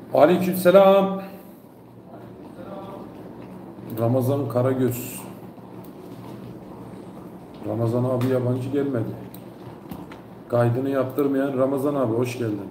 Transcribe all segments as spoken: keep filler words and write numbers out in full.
Aleykümselam. Ramazan Karagöz. Ramazan abi yabancı gelmedi. Kaydını yaptırmayan Ramazan abi hoş geldin.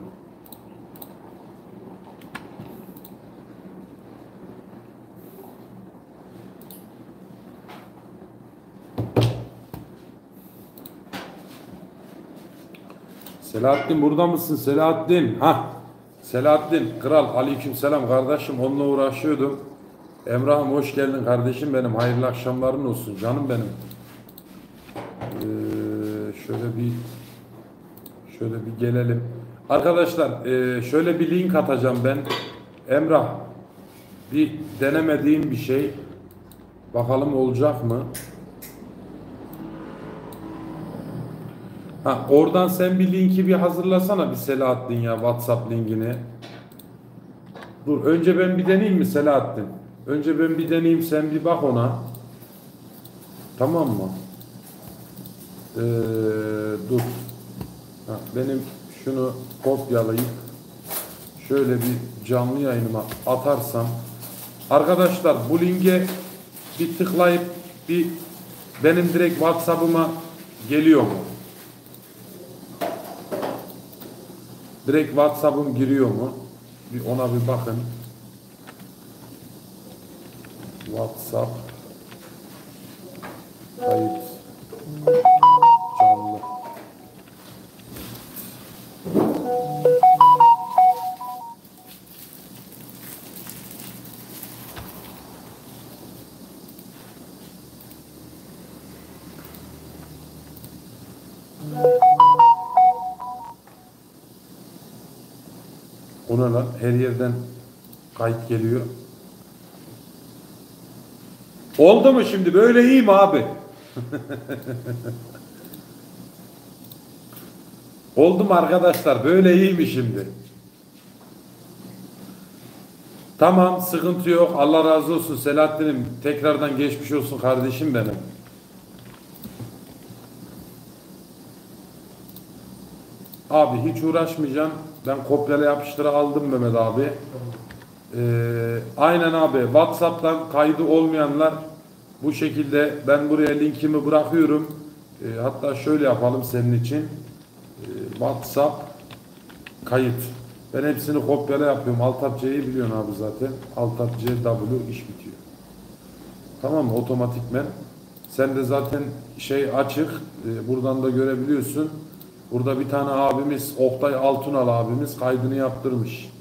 Selahattin burada mısın Selahattin? Ha. Selahattin kral aleykümselam kardeşim onunla uğraşıyordum. Emrah'ım hoş geldin kardeşim benim. Hayırlı akşamların olsun canım benim. Ee, şöyle bir şöyle bir gelelim. Arkadaşlar e, şöyle bir link atacağım ben. Emrah bir denemediğim bir şey. Bakalım olacak mı? Ha, oradan sen bir linki bir hazırlasana bir Selahattin ya WhatsApp linkini. Dur önce ben bir deneyeyim mi Selahattin? Önce ben bir deneyeyim sen bir bak ona. Tamam mı? Ee, dur. Ha, benim şunu kopyalayıp şöyle bir canlı yayınıma atarsam arkadaşlar bu linke bir tıklayıp bir benim direkt WhatsApp'ıma geliyor mu? Direkt WhatsApp'ım giriyor mu? Bir ona bir bakın. WhatsApp kayıt canlı. Ona lan her yerden kayıt geliyor. Oldu mu şimdi? Böyle iyi mi abi? Oldu mu arkadaşlar? Böyle iyi mi şimdi? Tamam, sıkıntı yok. Allah razı olsun Selahattin'im. Tekrardan geçmiş olsun kardeşim benim. Abi hiç uğraşmayacağım. Ben kopyala yapıştıra aldım Mehmet abi. Ee, aynen abi. WhatsApp'tan kaydı olmayanlar bu şekilde ben buraya linkimi bırakıyorum. Ee, hatta şöyle yapalım senin için. Ee, WhatsApp kayıt. Ben hepsini kopyala yapıyorum. Alt tab C'yi biliyorsun abi zaten. Alt tab C W iş bitiyor. Tamam mı? Otomatikmen. Sen de zaten şey açık. E, buradan da görebiliyorsun. Burada bir tane abimiz Oktay Altunal abimiz kaydını yaptırmış.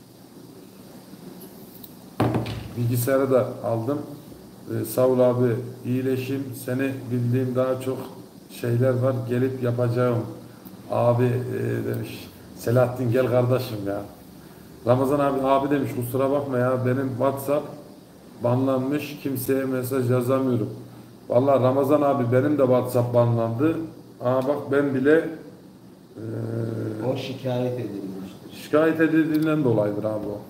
Bilgisayarı da aldım. E, sağ ol abi iyileşim. Seni bildiğim daha çok şeyler var. Gelip yapacağım. Abi e, demiş. Selahattin gel kardeşim ya. Ramazan abi abi demiş kusura bakma ya benim WhatsApp banlanmış kimseye mesaj yazamıyorum. Vallahi Ramazan abi benim de WhatsApp banlandı. Aa bak ben bile e, O şikayet edilmiştir. şikayet edildiğinden dolayıdır abi o.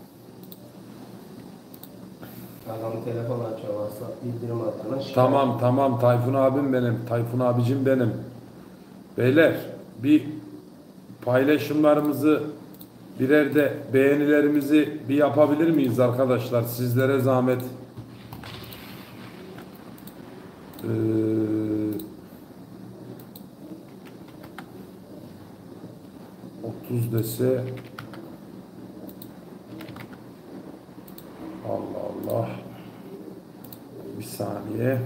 Adam telefon açıyor, WhatsApp bildirim atana şikayet. Tamam tamam Tayfun abim benim. Tayfun abicim benim. Beyler bir paylaşımlarımızı birer de beğenilerimizi bir yapabilir miyiz arkadaşlar? Sizlere zahmet. Ee, otuz dese Allah Allah bir saniye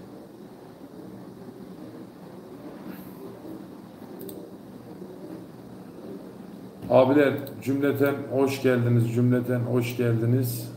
abiler cümleten hoş geldiniz cümleten hoş geldiniz.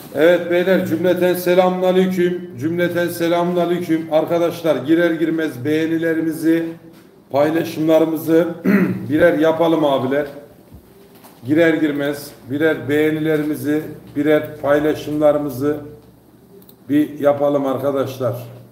Evet beyler, cümleten selamünaleyküm. Cümleten selamünaleyküm. Arkadaşlar girer girmez beğenilerimizi, paylaşımlarımızı birer yapalım abiler. Girer girmez birer beğenilerimizi, birer paylaşımlarımızı bir yapalım arkadaşlar.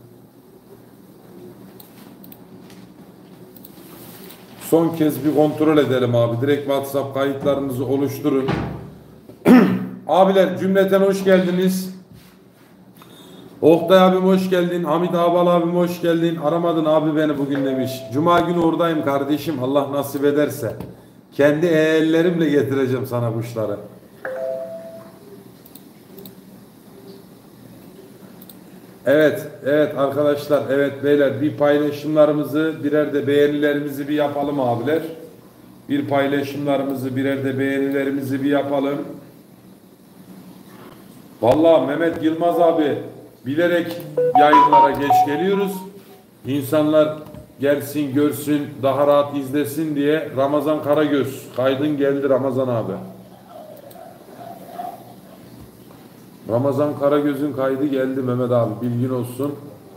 Son kez bir kontrol edelim abi. Direkt WhatsApp kayıtlarınızı oluşturun. Abiler cümleten hoş geldiniz. Oktay abim hoş geldin. Hamit Abal abim hoş geldin. Aramadın abi beni bugün demiş. Cuma günü oradayım kardeşim. Allah nasip ederse. Kendi ellerimle getireceğim sana kuşları. Evet, evet arkadaşlar, evet beyler, bir paylaşımlarımızı, birer de beğenilerimizi bir yapalım abiler. Bir paylaşımlarımızı, birer de beğenilerimizi bir yapalım. Vallahi Mehmet Yılmaz abi, bilerek yayınlara geç geliyoruz. İnsanlar gelsin, görsün, daha rahat izlesin diye. Ramazan Karagöz, kaydın geldi Ramazan abi. Ramazan Karagöz'ün kaydı geldi Mehmet abi, bilgin olsun.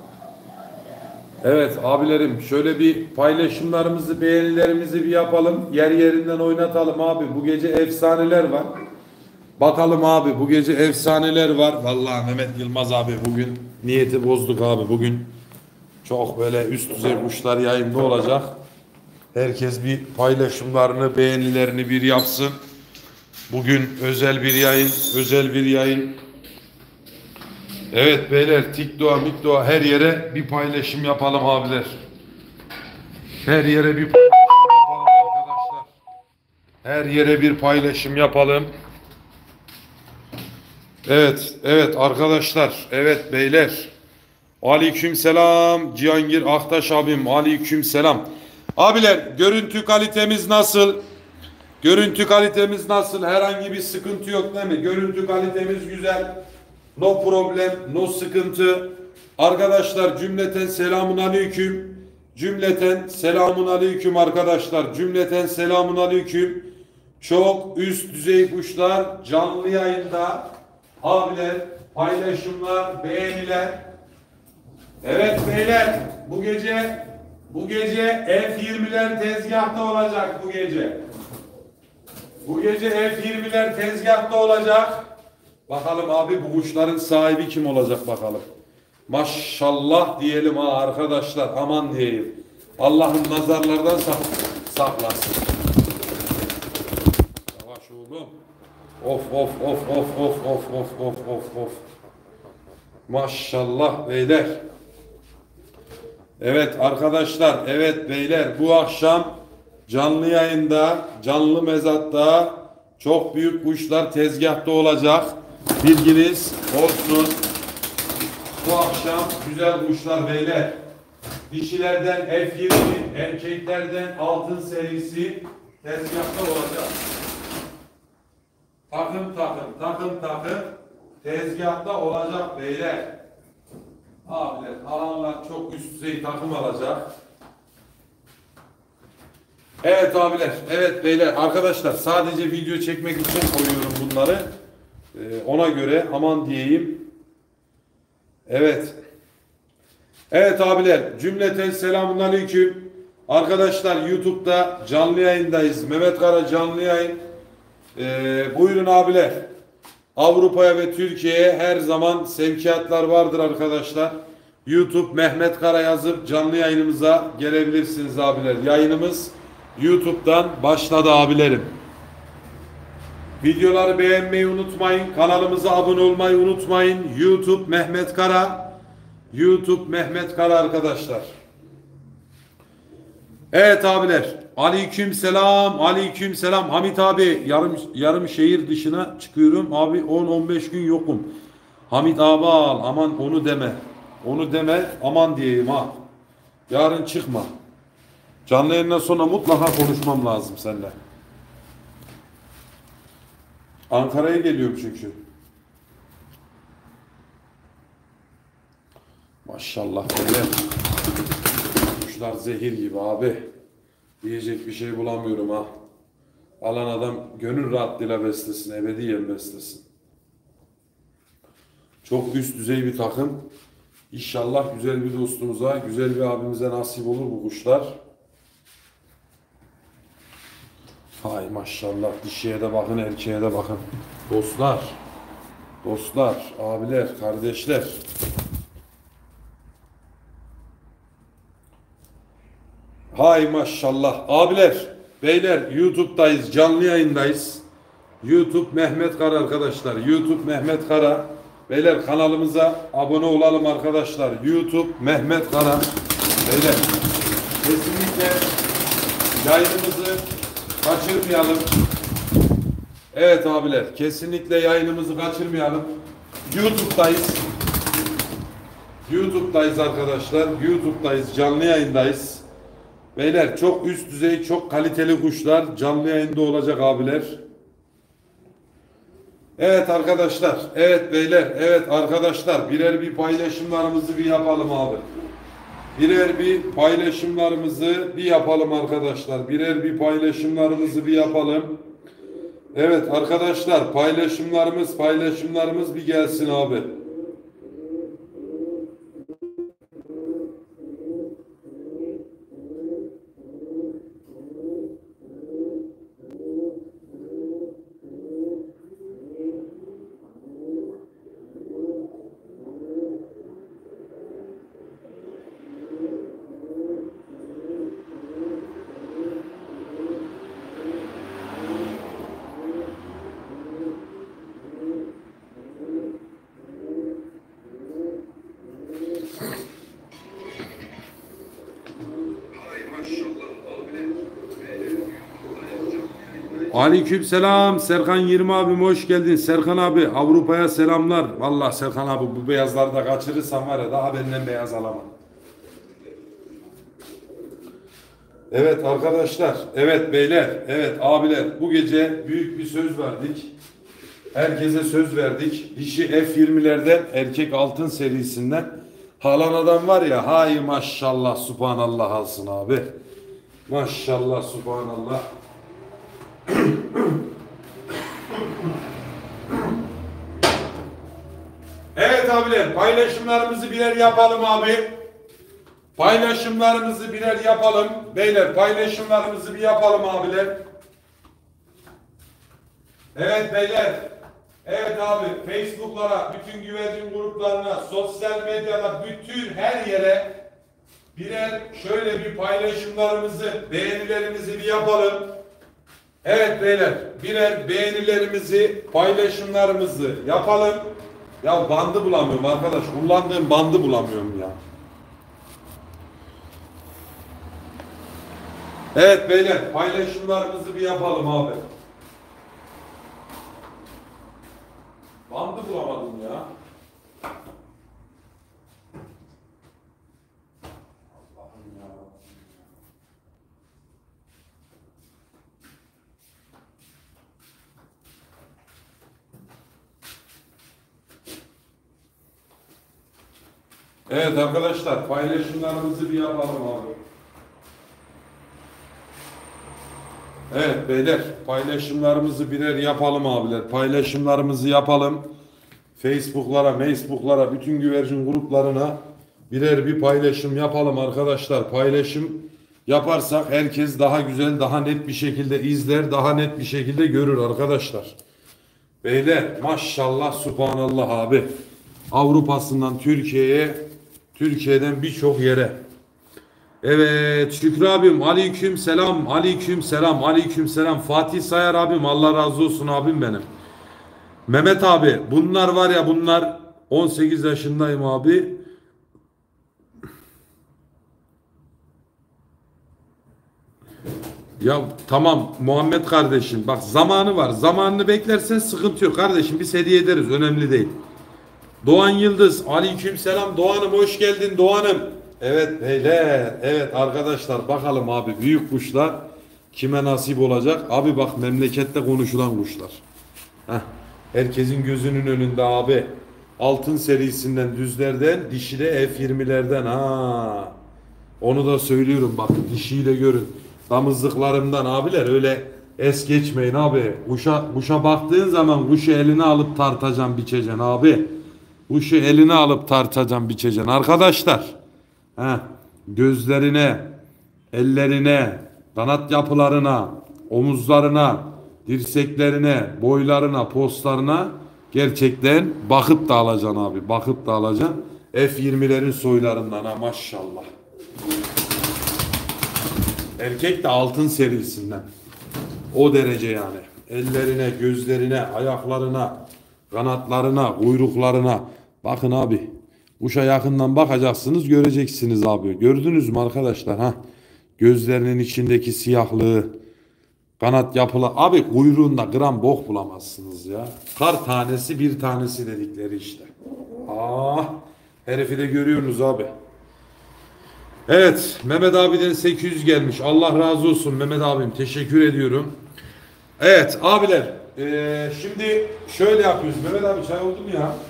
Evet abilerim, şöyle bir paylaşımlarımızı, beğenilerimizi bir yapalım. Yer yerinden oynatalım abi. Bu gece efsaneler var. Bakalım abi, bu gece efsaneler var. Vallahi Mehmet Yılmaz abi bugün niyeti bozduk abi. Bugün çok böyle üst düzey kuşlar yayında olacak. Herkes bir paylaşımlarını, beğenilerini bir yapsın. Bugün özel bir yayın, özel bir yayın. Evet beyler, TikTok'a, miktoğa her yere bir paylaşım yapalım abiler. Her yere bir paylaşım yapalım arkadaşlar. Her yere bir paylaşım yapalım. Evet, evet arkadaşlar, evet beyler. Aleyküm selam Cihangir Aktaş abim, aleyküm selam. Abiler, görüntü kalitemiz nasıl? Görüntü kalitemiz nasıl? Herhangi bir sıkıntı yok değil mi? Görüntü kalitemiz güzel. No problem, no sıkıntı. Arkadaşlar cümleten selamun aleyküm. Cümleten selamun aleyküm arkadaşlar. Cümleten selamun aleyküm. Çok üst düzey kuşlar canlı yayında. Abiler, paylaşımlar, beğeniler. Evet beyler, bu gece bu gece F yirmiler tezgahta olacak bu gece. Bu gece F yirmiler tezgahta olacak. Bakalım abi, bu kuşların sahibi kim olacak bakalım. Maşallah diyelim ha arkadaşlar, aman diyeyim. Allah'ın nazarlardan sak saklasın. Yavaş oğlum. Of of of of of of of of of of. Maşallah beyler. Evet arkadaşlar, evet beyler, bu akşam canlı yayında, canlı mezatta çok büyük kuşlar tezgahta olacak. Bilginiz olsun. Bu akşam güzel kuşlar beyler. Dişilerden F yirmi, erkeklerden altın serisi tezgahta olacak. Takım takım, takım takım tezgahta olacak beyler. Abiler, alanlar çok üst düzey takım alacak. Evet abiler, evet beyler, arkadaşlar sadece video çekmek için koyuyorum bunları. Ee, ona göre aman diyeyim. Evet. Evet abiler, cümleten selamünaleyküm. Arkadaşlar YouTube'da canlı yayındayız. Mehmet Kara canlı yayın. Ee, buyurun abiler. Avrupa'ya ve Türkiye'ye her zaman sevkiyatlar vardır arkadaşlar. YouTube Mehmet Kara yazıp canlı yayınımıza gelebilirsiniz abiler. Yayınımız YouTube'dan başladı abilerim. Videoları beğenmeyi unutmayın. Kanalımıza abone olmayı unutmayın. YouTube Mehmet Kara. YouTube Mehmet Kara arkadaşlar. Evet abiler. Aleyküm selam. Aleyküm selam. Hamit abi, yarım yarım şehir dışına çıkıyorum. Abi on on beş gün yokum. Hamit abi al. Aman onu deme. Onu deme. Aman diyeyim ha. Yarın çıkma. Canlı yayından sonra mutlaka konuşmam lazım seninle. Ankara'ya geliyorum çünkü. Maşallah böyle. Kuşlar zehir gibi abi. Diyecek bir şey bulamıyorum ha. Alan adam gönül rahatlığıyla beslesin, ebediyen beslesin. Çok üst düzey bir takım. İnşallah güzel bir dostumuza, güzel bir abimize nasip olur bu kuşlar. Hay maşallah, dişiye de bakın, erkeğe de bakın. Dostlar, dostlar, abiler, kardeşler. Hay maşallah. Abiler, beyler, YouTube'dayız, canlı yayındayız. YouTube Mehmet Kara arkadaşlar. YouTube Mehmet Kara. Beyler kanalımıza abone olalım arkadaşlar. YouTube Mehmet Kara. Beyler kesinlikle yayınımızı kaçırmayalım. Evet abiler, kesinlikle yayınımızı kaçırmayalım. YouTube'dayız. YouTube'dayız arkadaşlar. YouTube'dayız, canlı yayındayız. Beyler çok üst düzey, çok kaliteli kuşlar canlı yayında olacak abiler. Evet arkadaşlar, evet beyler, evet arkadaşlar, birer bir paylaşımlarımızı bir yapalım abi. Birer bir paylaşımlarımızı bir yapalım arkadaşlar. Birer bir paylaşımlarımızı bir yapalım. Evet arkadaşlar, paylaşımlarımız, paylaşımlarımız bir gelsin abi. Aleykümselam Serkan Yirmi abim, hoş geldin. Serkan abi, Avrupa'ya selamlar. Vallahi Serkan abi, bu beyazları da kaçırırsam var ya, daha benden beyaz alamam. Evet arkadaşlar, evet beyler, evet abiler, bu gece büyük bir söz verdik. Herkese söz verdik. Dişi F yirmilerden, erkek altın serisinden halan adam var ya, hay maşallah subhanallah alsın abi. Maşallah subhanallah. Evet abiler, paylaşımlarımızı birer yapalım abi. Paylaşımlarımızı birer yapalım. Beyler paylaşımlarımızı bir yapalım abiler. Evet beyler. Evet abi, Facebook'lara, bütün güvercin gruplarına, sosyal medyada, bütün her yere birer şöyle bir paylaşımlarımızı, beğenilerimizi bir yapalım. Evet beyler, birer beğenilerimizi, paylaşımlarımızı yapalım. Ya bandı bulamıyorum arkadaş, kullandığım bandı bulamıyorum ya. Evet beyler, paylaşımlarımızı bir yapalım abi. Bandı bulamadım ya. Allah'ım ya. Evet arkadaşlar, paylaşımlarımızı bir yapalım abi. Evet beyler, paylaşımlarımızı birer yapalım abiler. Paylaşımlarımızı yapalım. Facebook'lara, Facebook'lara, bütün güvercin gruplarına birer bir paylaşım yapalım arkadaşlar. Paylaşım yaparsak herkes daha güzel, daha net bir şekilde izler, daha net bir şekilde görür arkadaşlar. Beyler maşallah subhanallah abi. Avrupa'sından Türkiye'ye, Türkiye'den birçok yere. Evet Şükrü abim, aleyküm selam, aleyküm selam, aleyküm selam. Fatih Sayar abim, Allah razı olsun abim benim. Mehmet abi, bunlar var ya, bunlar on sekiz yaşındayım abi. Ya tamam Muhammed kardeşim, bak zamanı var, zamanını beklersen sıkıntı yok kardeşim, biz hediye ederiz, önemli değil. Doğan Yıldız, aleyküm selam Doğan'ım, hoş geldin Doğan'ım. Evet beyler, evet arkadaşlar, bakalım abi büyük kuşlar kime nasip olacak? Abi bak, memlekette konuşulan kuşlar. Heh, herkesin gözünün önünde abi. Altın serisinden, düzlerden, dişi de F yirmilerden ha. Onu da söylüyorum bak, dişiyle görün. Damızlıklarımdan abiler, öyle es geçmeyin abi. Kuşa, kuşa baktığın zaman kuşu eline alıp tartacaksın, biçeceksin abi. Kuşu eline alıp tartacaksın, biçeceksin. Arkadaşlar, heh, gözlerine, ellerine, kanat yapılarına, omuzlarına, dirseklerine, boylarına, postlarına gerçekten bakıp da alacaksın abi. Bakıp da alacaksın. F yirmilerin soylarından ha, maşallah. Erkek de altın serisinden. O derece yani. Ellerine, gözlerine, ayaklarına, kanatlarına, kuyruklarına. Bakın abi. Kuşa yakından bakacaksınız, göreceksiniz abi. Gördünüz mü arkadaşlar? Ha? Gözlerinin içindeki siyahlığı, kanat yapılı. Abi kuyruğunda gram bok bulamazsınız ya. Kar tanesi bir tanesi dedikleri işte. Ah, herifi de görüyorsunuz abi. Evet, Mehmet abiden sekiz yüz gelmiş. Allah razı olsun Mehmet abim. Teşekkür ediyorum. Evet abiler. Ee, şimdi şöyle yapıyoruz. Mehmet abi çay oldu mu ya?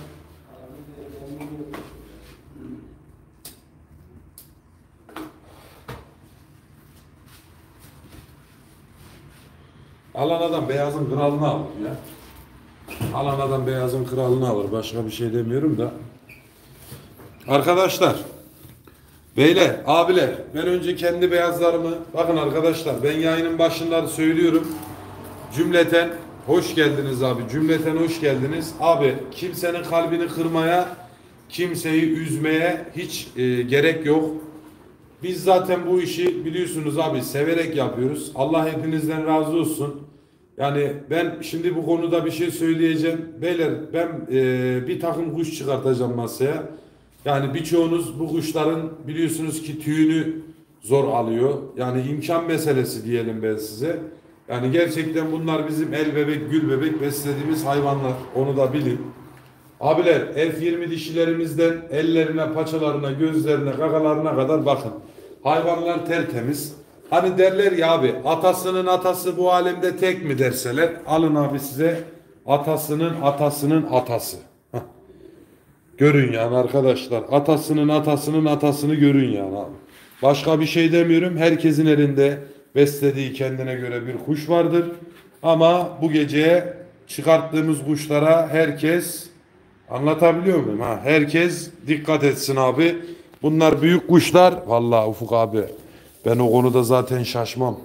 Alan adam beyazın kralını alır ya. Alan adam beyazın kralını alır. Başka bir şey demiyorum da. Arkadaşlar, beyler, abiler, ben önce kendi beyazlarımı, bakın arkadaşlar, ben yayının başında söylüyorum. Cümleten hoş geldiniz abi. Cümleten hoş geldiniz. Abi kimsenin kalbini kırmaya, kimseyi üzmeye hiç e, gerek yok. Biz zaten bu işi biliyorsunuz abi, severek yapıyoruz. Allah hepinizden razı olsun. Yani ben şimdi bu konuda bir şey söyleyeceğim. Beyler, ben e, bir takım kuş çıkartacağım masaya. Yani birçoğunuz bu kuşların biliyorsunuz ki tüyünü zor alıyor. Yani imkan meselesi diyelim ben size. Yani gerçekten bunlar bizim el bebek, gül bebek beslediğimiz hayvanlar. Onu da bilin. Abiler, F yirmi dişilerimizden ellerine, paçalarına, gözlerine, kakalarına kadar bakın. Hayvanlar tertemiz. Hani derler ya abi, atasının atası bu alemde tek mi derseler, alın abi size atasının atasının atası. Heh. Görün yani arkadaşlar, atasının atasının atasını görün yani abi. Başka bir şey demiyorum. Herkesin elinde beslediği kendine göre bir kuş vardır. Ama bu gece çıkarttığımız kuşlara herkes, anlatabiliyor muyum? Ha, herkes dikkat etsin abi. Bunlar büyük kuşlar. Vallahi Ufuk abi, ben o konuda zaten şaşmam.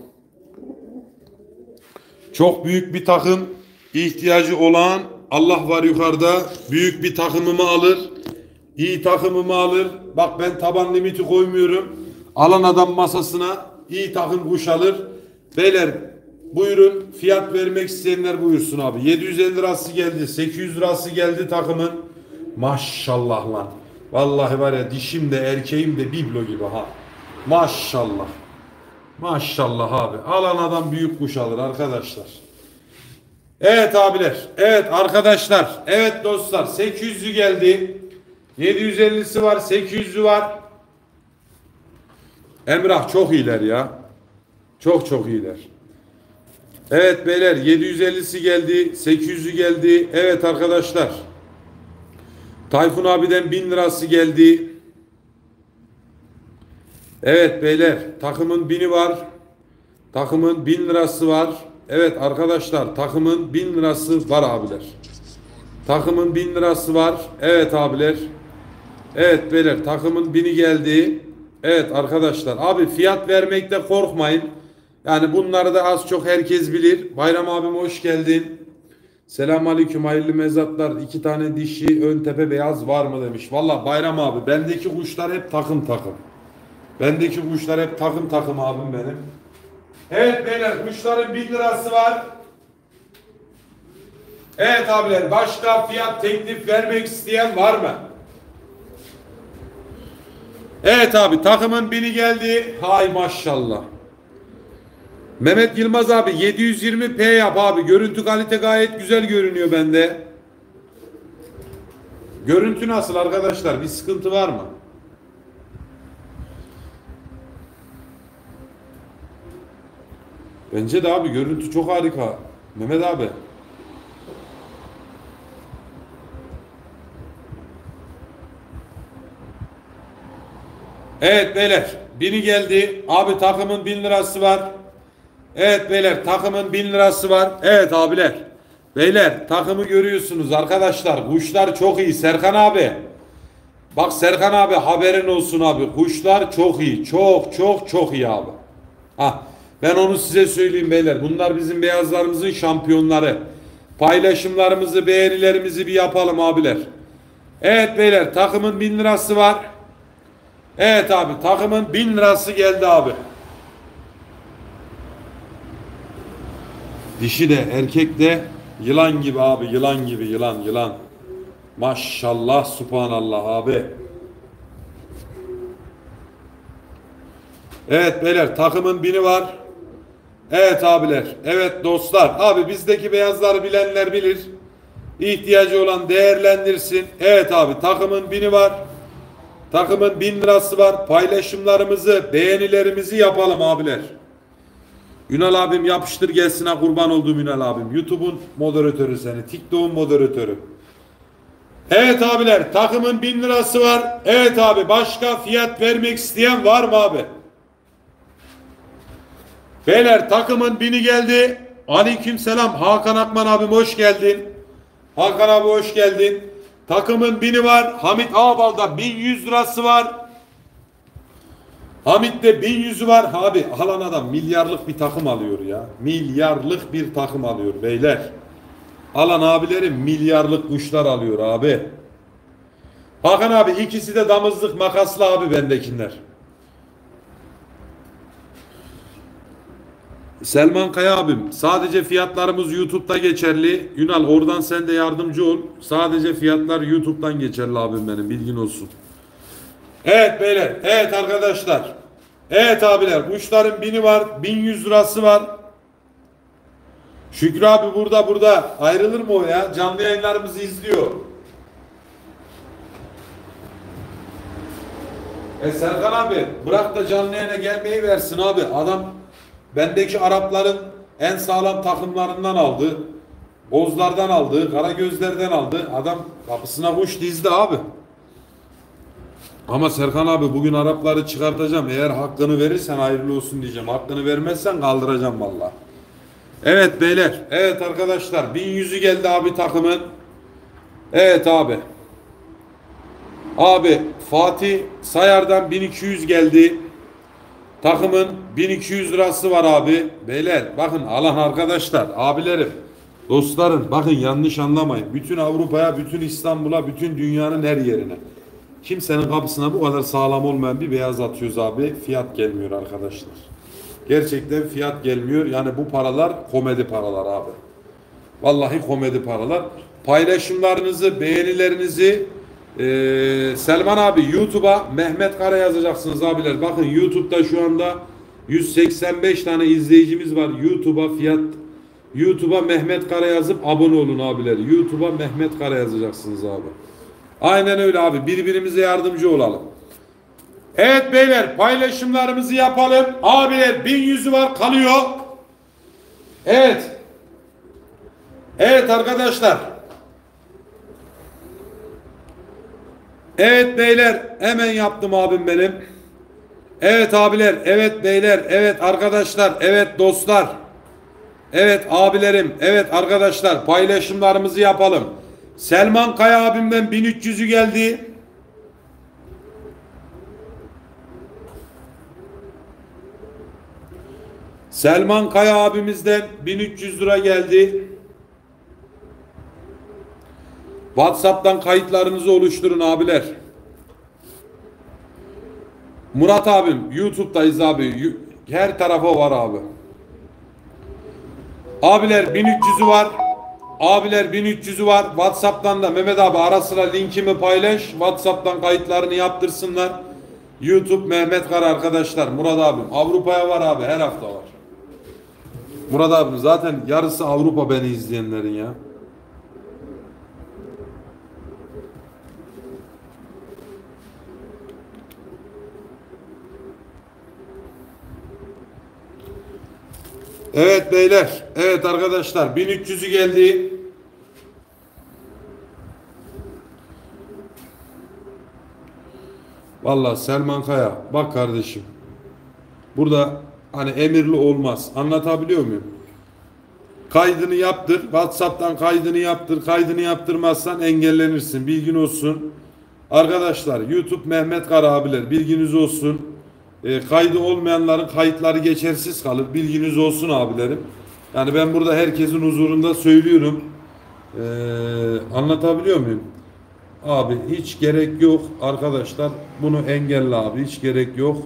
Çok büyük bir takım ihtiyacı olan, Allah var yukarıda, büyük bir takımımı alır. İyi takımımı alır. Bak ben taban limiti koymuyorum. Alan adam masasına iyi takım kuş alır. Beyler buyurun, fiyat vermek isteyenler buyursun abi. yedi yüz elli lirası geldi. sekiz yüz lirası geldi takımın. Maşallah lan. Vallahi var ya, dişim de erkeğim de biblo gibi ha. Maşallah. Maşallah abi. Alan adam büyük kuş alır arkadaşlar. Evet abiler. Evet arkadaşlar. Evet dostlar. sekiz yüzü geldi. yedi yüz ellisi var. sekiz yüzü var. Emrah çok iyiler ya. Çok çok iyiler. Evet beyler, yedi yüz ellisi geldi. sekiz yüzü geldi. Evet arkadaşlar. Tayfun abiden bin lirası geldi. Evet beyler, takımın bini var. Takımın bin lirası var. Evet arkadaşlar, takımın bin lirası var abiler. Takımın bin lirası var. Evet abiler. Evet beyler, takımın bini geldi. Evet arkadaşlar, abi fiyat vermekte korkmayın. Yani bunları da az çok herkes bilir. Bayram abim hoş geldin. Selamünaleyküm, hayırlı mezatlar. İki tane dişi, ön tepe beyaz var mı demiş. Valla Bayram abi, bendeki kuşlar hep takım takım. Bendeki kuşlar hep takım takım abim benim. Evet beyler, kuşların bin lirası var. Evet abiler, başka fiyat teklif vermek isteyen var mı? Evet abi, takımın bini geldi. Hay maşallah. Mehmet Yılmaz abi, yedi yüz yirmi p yap abi. Görüntü kalite gayet güzel görünüyor bende. Görüntü nasıl arkadaşlar? Bir sıkıntı var mı? Bence de abi, görüntü çok harika. Mehmet abi. Evet beyler, bini geldi. Abi takımın bin lirası var. Evet beyler, takımın bin lirası var. Evet abiler. Beyler takımı görüyorsunuz arkadaşlar. Kuşlar çok iyi. Serkan abi. Bak Serkan abi haberin olsun abi. Kuşlar çok iyi. Çok çok çok iyi abi. Ha, ben onu size söyleyeyim beyler. Bunlar bizim beyazlarımızın şampiyonları. Paylaşımlarımızı, beğenilerimizi bir yapalım abiler. Evet beyler takımın bin lirası var. Evet abi takımın bin lirası geldi abi. Dişi de erkek de yılan gibi abi, yılan gibi, yılan yılan. Maşallah subhanallah abi. Evet beyler takımın bini var. Evet abiler, evet dostlar. Abi bizdeki beyazları bilenler bilir. İhtiyacı olan değerlendirsin. Evet abi takımın bini var. Takımın bin lirası var. Paylaşımlarımızı, beğenilerimizi yapalım abiler. Ünal abim yapıştır gelsin ha kurban olduğum Ünal abim. YouTube'un moderatörü seni. TikTok'un moderatörü. Evet abiler takımın bin lirası var. Evet abi başka fiyat vermek isteyen var mı abi? Beyler takımın bini geldi. Aleykümselam Hakan Akman abim hoş geldin. Hakan abi hoş geldin. Takımın bini var. Hamit Ağbal'da bin yüz lirası var. Hamit'te bin yüzü var. Abi alan adam milyarlık bir takım alıyor ya. Milyarlık bir takım alıyor beyler. Alan abilerim milyarlık kuşlar alıyor abi. Hakan abi ikisi de damızlık makaslı abi bendekiler. Selman Kaya abim sadece fiyatlarımız YouTube'da geçerli. Ünal oradan sen de yardımcı ol. Sadece fiyatlar YouTube'dan geçerli abim benim bilgin olsun. Evet beyler, evet arkadaşlar. Evet abiler, kuşların bini var, bin yüz lirası var. Şükrü abi burada burada. Ayrılır mı o ya? Canlı yayınlarımızı izliyor. E Serkan abi bırak da canlı yayına gelmeyi versin abi. Adam bendeki Arapların en sağlam takımlarından aldı. Bozlardan aldı, Karagözlerden aldı. Adam kapısına kuş dizdi abi. Ama Serkan abi bugün Arapları çıkartacağım. Eğer hakkını verirsen hayırlı olsun diyeceğim. Hakkını vermezsen kaldıracağım valla. Evet beyler. Evet arkadaşlar. bin yüzü geldi abi takımın. Evet abi. Abi Fatih Sayar'dan bin iki yüz geldi. Takımın bin iki yüz lirası var abi. Beyler bakın alan arkadaşlar. Abilerim. Dostlarım bakın yanlış anlamayın. Bütün Avrupa'ya, bütün İstanbul'a, bütün dünyanın her yerine. Kimsenin kapısına bu kadar sağlam olmayan bir beyaz atıyoruz abi. Fiyat gelmiyor arkadaşlar. Gerçekten fiyat gelmiyor. Yani bu paralar komedi paralar abi. Vallahi komedi paralar. Paylaşımlarınızı, beğenilerinizi ee, Selman abi YouTube'a Mehmet Kara yazacaksınız abiler. Bakın YouTube'da şu anda yüz seksen beş tane izleyicimiz var. YouTube'a fiyat YouTube'a Mehmet Kara yazıp abone olun abiler. YouTube'a Mehmet Kara yazacaksınız abi. Aynen öyle abi. Birbirimize yardımcı olalım. Evet beyler paylaşımlarımızı yapalım. Abiler bin yüzü var kalıyor. Evet. Evet arkadaşlar. Evet beyler hemen yaptım abim benim. Evet abiler, evet beyler, evet arkadaşlar, evet dostlar. Evet abilerim, evet arkadaşlar paylaşımlarımızı yapalım. Selman Kaya abimden bin üç yüzü geldi. Selman Kaya abimizden bin üç yüz lira geldi. WhatsApp'tan kayıtlarınızı oluşturun abiler. Murat abim YouTube'dayız abi. Her tarafa var abi. Abiler bin üç yüzü var. Abiler bin üç yüzü var. WhatsApp'tan da Mehmet abi ara sıra linkimi paylaş. WhatsApp'tan kayıtlarını yaptırsınlar. YouTube Mehmet Kara arkadaşlar. Murat abim. Avrupa'ya var abi. Her hafta var. Murat abim zaten yarısı Avrupa beni izleyenlerin ya. Evet beyler. Evet arkadaşlar. bin üç yüzü geldi. Vallahi Selman Kaya. Bak kardeşim. Burada hani emirli olmaz. Anlatabiliyor muyum? kaydını yaptır. WhatsApp'tan kaydını yaptır. Kaydını yaptırmazsan engellenirsin. Bilgin olsun. Arkadaşlar YouTube Mehmet Kara abiler bilginiz olsun. E, kaydı olmayanların kayıtları geçersiz kalır. Bilginiz olsun abilerim. Yani ben burada herkesin huzurunda söylüyorum. E, anlatabiliyor muyum? Abi hiç gerek yok arkadaşlar. Bunu engelle abi. Hiç gerek yok.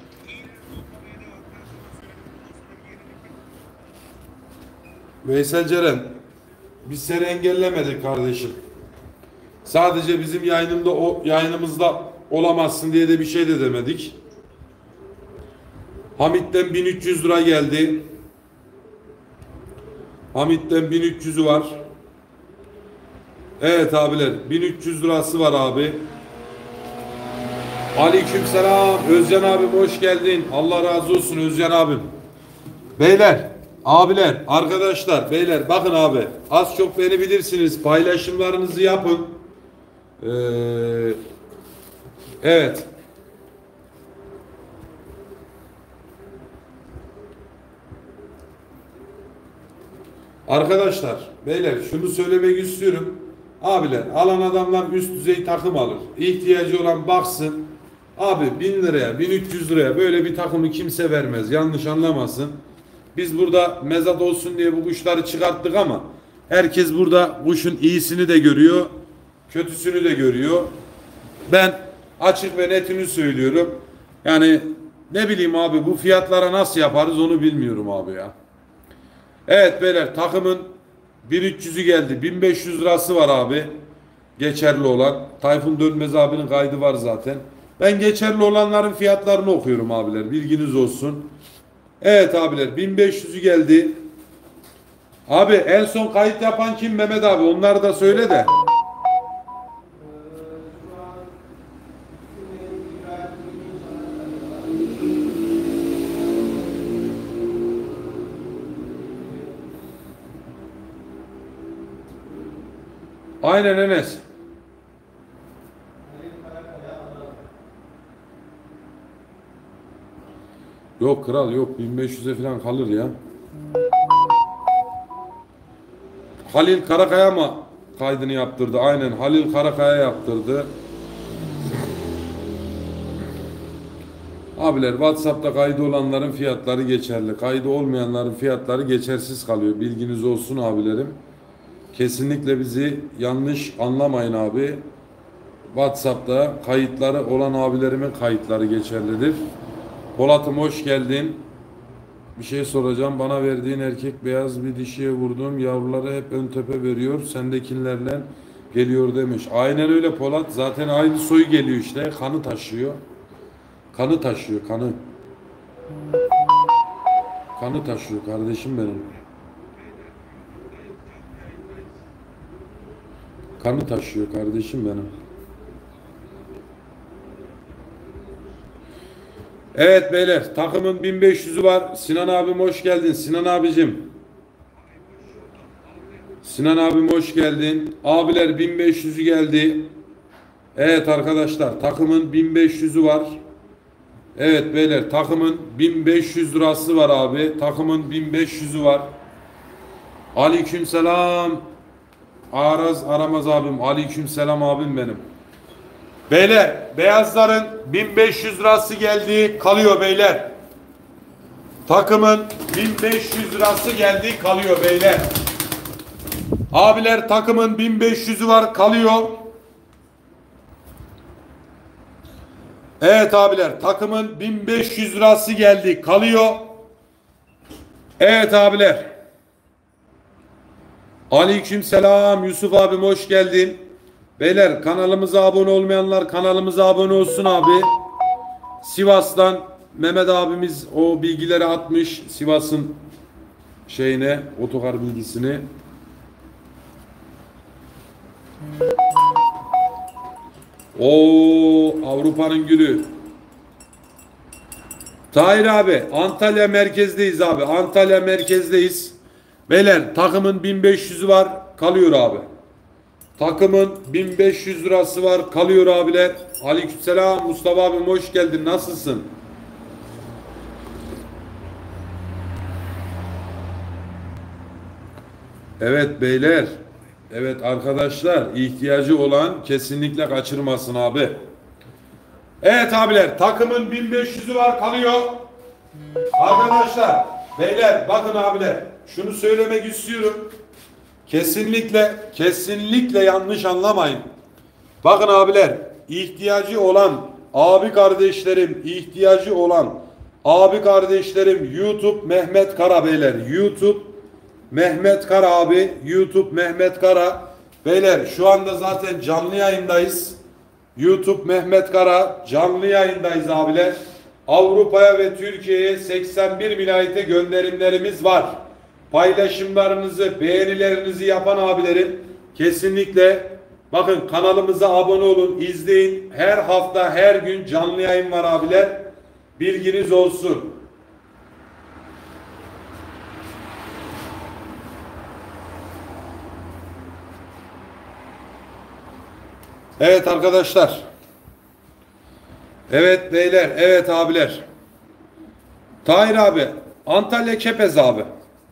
Veysel Ceren, biz seni engellemedik kardeşim. Sadece bizim yayınımda o yayınımızda olamazsın diye de bir şey de demedik. Hamit'ten bin üç yüz lira geldi. Hamit'ten bin üç yüzü var. Evet abiler, bin üç yüz lirası var abi. Aleykümselam. Özcan abim hoş geldin. Allah razı olsun Özcan abim. Beyler, abiler, arkadaşlar, beyler bakın abi. Az çok beni bilirsiniz. Paylaşımlarınızı yapın. Ee, evet. Arkadaşlar, beyler şunu söylemek istiyorum. Abiler, alan adamlar üst düzey takım alır. İhtiyacı olan baksın. Abi bin liraya, bin üç yüz liraya böyle bir takımı kimse vermez. Yanlış anlamasın. Biz burada mezat olsun diye bu kuşları çıkarttık ama herkes burada kuşun iyisini de görüyor, kötüsünü de görüyor. Ben açık ve netini söylüyorum. Yani ne bileyim abi bu fiyatlara nasıl yaparız onu bilmiyorum abi ya. Evet beyler takımın bin üç yüzü geldi. bin beş yüz lirası var abi. Geçerli olan. Tayfun Dönmez abinin kaydı var zaten. Ben geçerli olanların fiyatlarını okuyorum abiler. Bilginiz olsun. Evet abiler bin beş yüzü geldi. Abi en son kayıt yapan kim Mehmet abi? Onları da söyle de. Aynen Enes. Yok kral yok bin beş yüze falan kalır ya. Halil Karakaya mı kaydını yaptırdı? Aynen Halil Karakaya yaptırdı. Abiler WhatsApp'ta kaydı olanların fiyatları geçerli. Kaydı olmayanların fiyatları geçersiz kalıyor. Bilginiz olsun abilerim. Kesinlikle bizi yanlış anlamayın abi. WhatsApp'ta kayıtları olan abilerimin kayıtları geçerlidir. Polat'ım hoş geldin. Bir şey soracağım. Bana verdiğin erkek beyaz bir dişiye vurdum. Yavruları hep ön tepe veriyor. Sendekilerle geliyor demiş. Aynen öyle Polat. Zaten aynı soyu geliyor işte. Kanı taşıyor. Kanı taşıyor kanı. Kanı taşıyor kardeşim benim. Kanı taşıyor kardeşim benim. Evet beyler takımın bin beş yüzü var. Sinan abim hoş geldin. Sinan abicim. Sinan abim hoş geldin. Abiler bin beş yüzü geldi. Evet arkadaşlar takımın bin beş yüzü var. Evet beyler takımın bin beş yüz lirası var abi. Takımın bin beş yüzü var. Aleykümselam. Araz Aramaz abim. Aleykümselam abim benim. Beyler beyazların bin beş yüz lirası geldi kalıyor beyler. Takımın bin beş yüz lirası geldi kalıyor beyler. Abiler takımın bin beş yüzü var kalıyor. Evet abiler takımın bin beş yüz lirası geldi kalıyor. Evet abiler. Aleykümselam Yusuf abim hoş geldin. Beyler kanalımıza abone olmayanlar kanalımıza abone olsun abi. Sivas'tan Mehmet abimiz o bilgileri atmış. Sivas'ın şeyine otokar bilgisini. O Avrupa'nın gülü. Tahir abi Antalya merkezdeyiz abi. Antalya merkezdeyiz. Beyler takımın bin beş yüzü var kalıyor abi. Takımın bin beş yüz lirası var kalıyor abiler. Aleykümselam Mustafa abim hoş geldin. Nasılsın? Evet beyler. Evet arkadaşlar, ihtiyacı olan kesinlikle kaçırmasın abi. Evet abiler, takımın bin beş yüzü var, kalıyor. Arkadaşlar, beyler bakın abiler, şunu söylemek istiyorum. Kesinlikle kesinlikle yanlış anlamayın. Bakın abiler, ihtiyacı olan abi kardeşlerim, ihtiyacı olan abi kardeşlerim, YouTube Mehmet Kara beyler. YouTube Mehmet Kara abi, YouTube Mehmet Kara. Beyler şu anda zaten canlı yayındayız. YouTube Mehmet Kara canlı yayındayız abiler. Avrupa'ya ve Türkiye'ye seksen bir vilayete gönderimlerimiz var. Paylaşımlarınızı, beğenilerinizi yapan abilerim kesinlikle bakın kanalımıza abone olun, izleyin. Her hafta, her gün canlı yayın var abiler. Bilginiz olsun. Evet arkadaşlar. Evet beyler, evet abiler. Tahir abi, Antalya Kepez abi.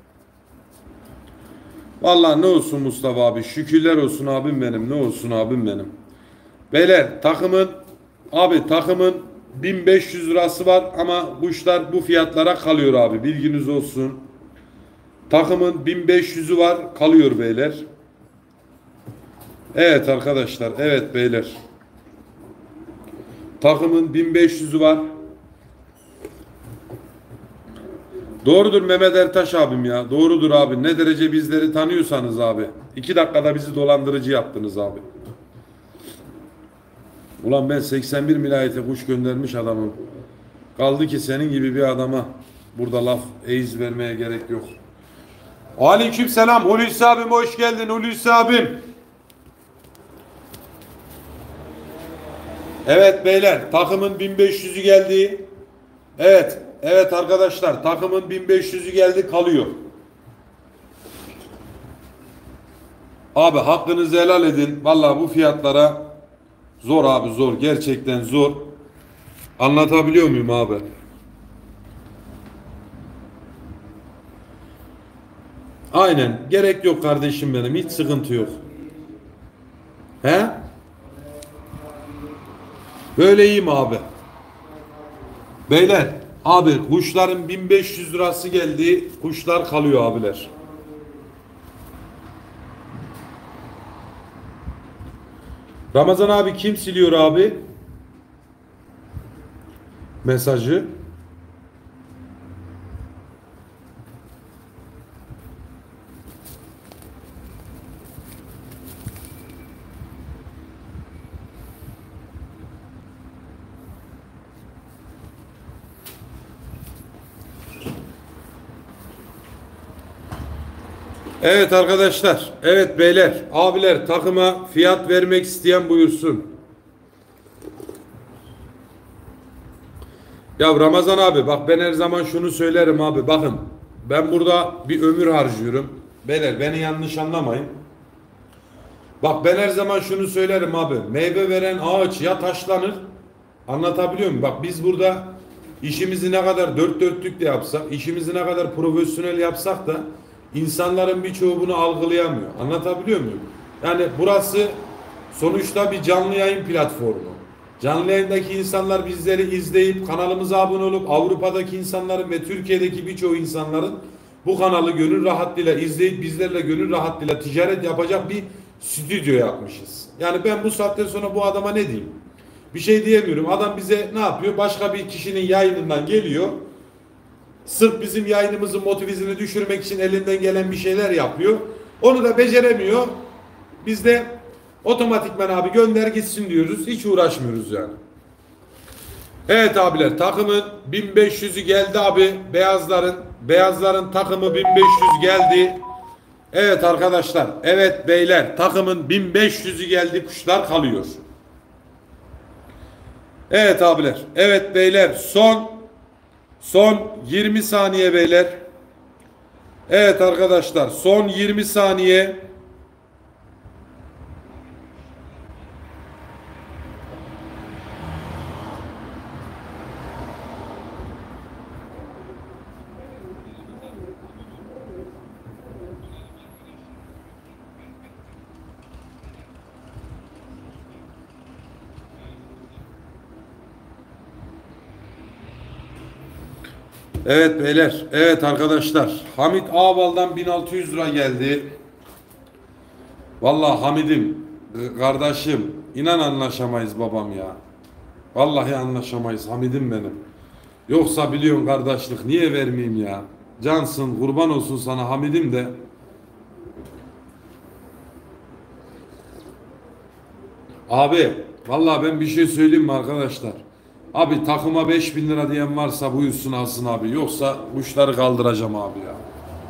Vallahi ne olsun Mustafa abi, şükürler olsun abim benim, ne olsun abim benim. Beyler takımın, abi takımın bin beş yüz lirası var ama kuşlar bu fiyatlara kalıyor abi, bilginiz olsun. Takımın bin beş yüzü var, kalıyor beyler. Evet arkadaşlar, evet beyler. Takımın bin beş yüzü var. Doğrudur Mehmet Ertaş abim ya. Doğrudur abi. Ne derece bizleri tanıyorsanız abi. İki dakikada bizi dolandırıcı yaptınız abi. Ulan ben seksen bir vilayete kuş göndermiş adamım. Kaldı ki senin gibi bir adama burada laf eyiz vermeye gerek yok. Aleyküm selam. Hulusi abim hoş geldin Hulusi abim. Evet beyler takımın bin beş yüzü geldi. Evet. Evet arkadaşlar takımın bin beş yüzü geldi, kalıyor. Abi hakkınızı helal edin. Vallahi bu fiyatlara zor abi, zor. Gerçekten zor. Anlatabiliyor muyum abi? Aynen. Gerek yok kardeşim benim. Hiç sıkıntı yok. He? Böyle iyi mi abi? Beyler abi kuşların bin beş yüz lirası geldi. Kuşlar kalıyor abiler. Ramazan abi kim siliyor abi? Mesajı. Evet arkadaşlar, evet beyler, abiler takıma fiyat vermek isteyen buyursun. Ya Ramazan abi bak ben her zaman şunu söylerim abi, bakın ben burada bir ömür harcıyorum. Beyler beni yanlış anlamayın. Bak ben her zaman şunu söylerim abi, meyve veren ağaç ya taşlanır, anlatabiliyor muyum? Bak biz burada işimizi ne kadar dört dörtlük de yapsak, işimizi ne kadar profesyonel yapsak da İnsanların birçoğu bunu algılayamıyor. Anlatabiliyor muyum? Yani burası sonuçta bir canlı yayın platformu. Canlı yayındaki insanlar bizleri izleyip kanalımıza abone olup Avrupa'daki insanların ve Türkiye'deki birçoğu insanların bu kanalı gönül rahatlığıyla izleyip bizlerle gönül rahatlığıyla ticaret yapacak bir stüdyo yapmışız. Yani ben bu saatten sonra bu adama ne diyeyim? Bir şey diyemiyorum. Adam bize ne yapıyor? Başka bir kişinin yayınından geliyor. Sırf bizim yayınımızın motivasını düşürmek için elinden gelen bir şeyler yapıyor. Onu da beceremiyor. Biz de otomatikman abi gönder gitsin diyoruz. Hiç uğraşmıyoruz yani. Evet abiler takımın bin beş yüzü geldi abi. Beyazların beyazların takımı bin beş yüz geldi. Evet arkadaşlar. Evet beyler takımın bin beş yüzü geldi. Kuşlar kalıyor. Evet abiler. Evet beyler son Son yirmi saniye beyler. Evet arkadaşlar son yirmi saniye. Evet beyler, evet arkadaşlar. Hamit Ağbal'dan bin altı yüz lira geldi. Vallahi Hamid'im, e, kardeşim, inan anlaşamayız babam ya. Vallahi anlaşamayız Hamid'im benim. Yoksa biliyorsun kardeşlik niye vermeyeyim ya? Cansın, kurban olsun sana Hamid'im de. Abi, vallahi ben bir şey söyleyeyim mi arkadaşlar? Abi takıma beş bin lira diyen varsa buyursun alsın abi. Yoksa kuşları kaldıracağım abi ya.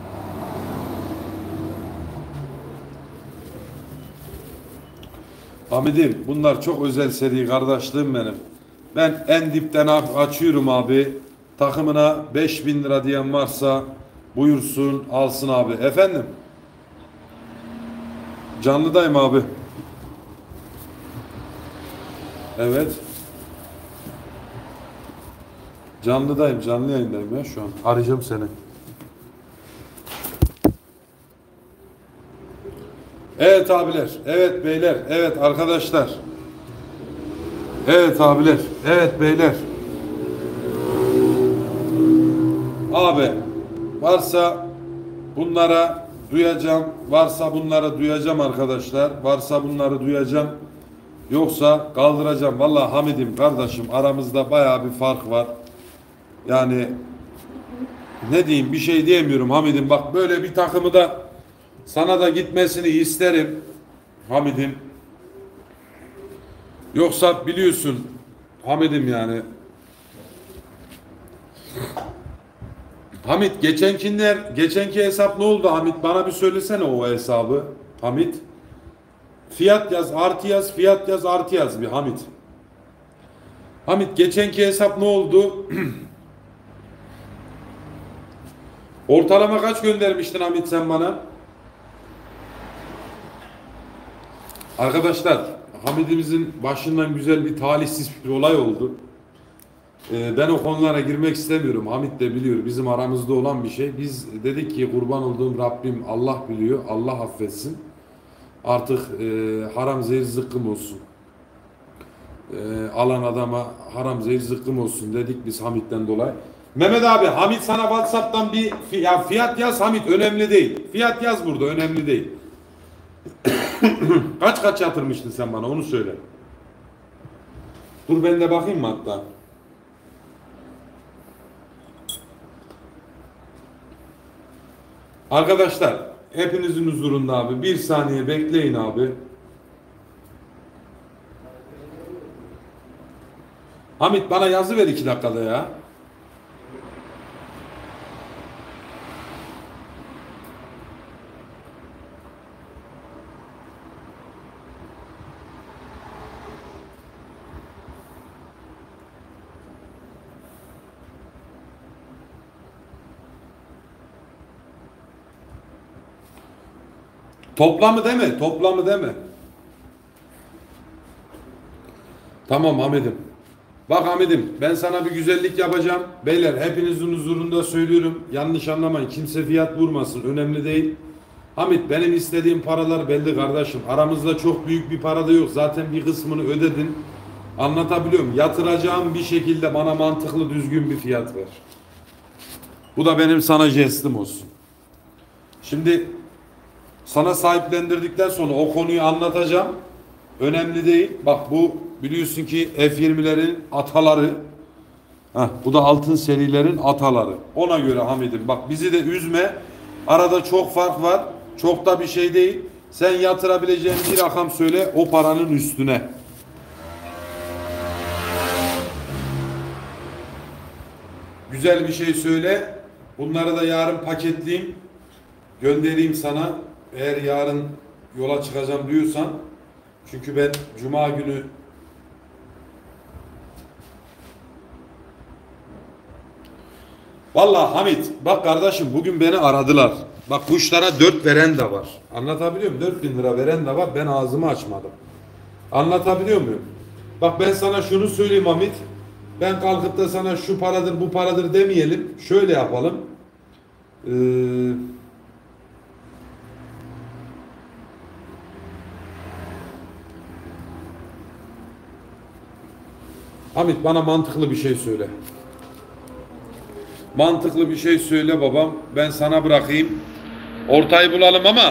Hamid'im bunlar çok özel seri kardeşliğim benim. Ben en dipten açıyorum abi. Takımına beş bin lira diyen varsa buyursun alsın abi. Efendim? Canlıdayım abi. Evet. Canlıdayım, canlı yayındayım ya şu an. Arayacağım seni. Evet abiler, evet beyler, evet arkadaşlar. Evet abiler, evet beyler. Abi, varsa bunlara duyacağım, varsa bunları duyacağım arkadaşlar. Varsa bunları duyacağım. Yoksa kaldıracağım. Vallahi Hamid'im kardeşim aramızda bayağı bir fark var. Yani ne diyeyim bir şey diyemiyorum Hamid'im. Bak böyle bir takımı da sana da gitmesini isterim Hamid'im. Yoksa biliyorsun Hamid'im yani. Hamit geçenkiler geçenki hesap ne oldu Hamit? Bana bir söylesene o hesabı Hamit. Fiyat yaz, artı yaz, fiyat yaz, artı yaz bir Hamit. Hamit geçenki hesap ne oldu? Ortalama kaç göndermiştin Hamit sen bana? Arkadaşlar Hamid'imizin başından güzel bir talihsiz bir olay oldu. Ee, ben o konulara girmek istemiyorum. Hamit de biliyor bizim aramızda olan bir şey. Biz dedik ki kurban olduğum Rabbim Allah biliyor. Allah affetsin. Artık e, haram zehir zıkkım olsun. E, alan adama haram zehir zıkkım olsun dedik biz Hamit'ten dolayı. Mehmet abi Hamit sana WhatsApp'tan bir ya fiyat yaz Hamit önemli değil. Fiyat yaz burada önemli değil. Kaç kaç yatırmıştın sen bana onu söyle. Dur ben de bakayım mı hatta. Arkadaşlar hepinizin huzurunda abi bir saniye bekleyin abi. Hamit bana yazı ver iki dakikada ya. Toplamı deme, toplamı deme. Tamam Hamid'im. Bak Hamid'im ben sana bir güzellik yapacağım. Beyler hepinizin huzurunda söylüyorum. Yanlış anlamayın. Kimse fiyat vurmasın. Önemli değil. Hamit benim istediğim paralar belli kardeşim. Aramızda çok büyük bir para da yok. Zaten bir kısmını ödedin. Anlatabiliyor muyum? Yatıracağım bir şekilde bana mantıklı düzgün bir fiyat ver. Bu da benim sana jestim olsun. Şimdi sana sahiplendirdikten sonra o konuyu anlatacağım. Önemli değil. Bak bu biliyorsun ki F yirmilerin ataları. Heh, bu da altın serilerin ataları. Ona göre Hamid'im bak bizi de üzme. Arada çok fark var. Çok da bir şey değil. Sen yatırabileceğin bir rakam söyle o paranın üstüne. Güzel bir şey söyle. Bunları da yarın paketleyeyim. Göndereyim sana. Eğer yarın yola çıkacağım diyorsan. Çünkü ben cuma günü vallahi Hamit bak kardeşim bugün beni aradılar. Bak kuşlara dört veren de var. Anlatabiliyor muyum? dört bin lira veren de var. Ben ağzımı açmadım. Anlatabiliyor muyum? Bak ben sana şunu söyleyeyim Hamit. Ben kalkıp da sana şu paradır bu paradır demeyelim. Şöyle yapalım. Eee Hamit bana mantıklı bir şey söyle. Mantıklı bir şey söyle babam. Ben sana bırakayım. Ortayı bulalım ama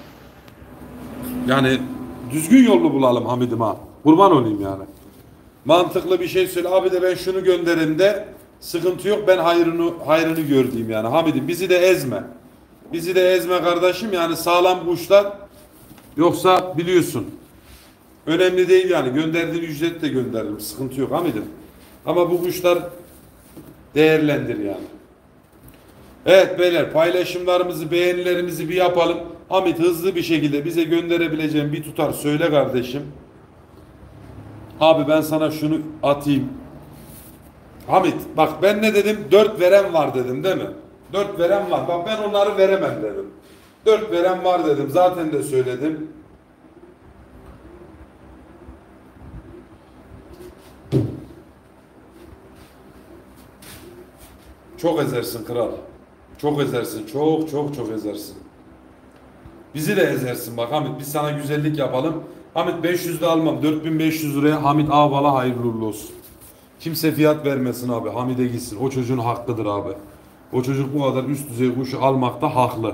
yani düzgün yollu bulalım Hamid'im ha. Kurban olayım yani. Mantıklı bir şey söyle. Abi de ben şunu gönderin de sıkıntı yok. Ben hayrını hayrını gördüğüm yani. Hamid'im bizi de ezme. Bizi de ezme kardeşim yani sağlam kuşlar. Yoksa biliyorsun. Önemli değil yani. Gönderdiğin ücret de gönderirim. Sıkıntı yok Hamid'im. Ama bu kuşlar değerlendir yani. Evet beyler paylaşımlarımızı, beğenilerimizi bir yapalım. Hamit hızlı bir şekilde bize gönderebileceğin bir tutar söyle kardeşim. Abi ben sana şunu atayım. Hamit bak ben ne dedim? Dört veren var dedim değil mi? Dört veren var. Bak ben onları veremem dedim. Dört veren var dedim. Zaten de söyledim. Çok ezersin kral. Çok ezersin. Çok çok çok ezersin. Bizi de ezersin bak Hamit. Biz sana güzellik yapalım. Hamit beş yüz de almam. dört bin beş yüz liraya Hamit Ağbal'a hayırlı uğurlu olsun. Kimse fiyat vermesin abi. Hamid'e gitsin. O çocuğun hakkıdır abi. O çocuk bu kadar üst düzey kuşu almakta haklı.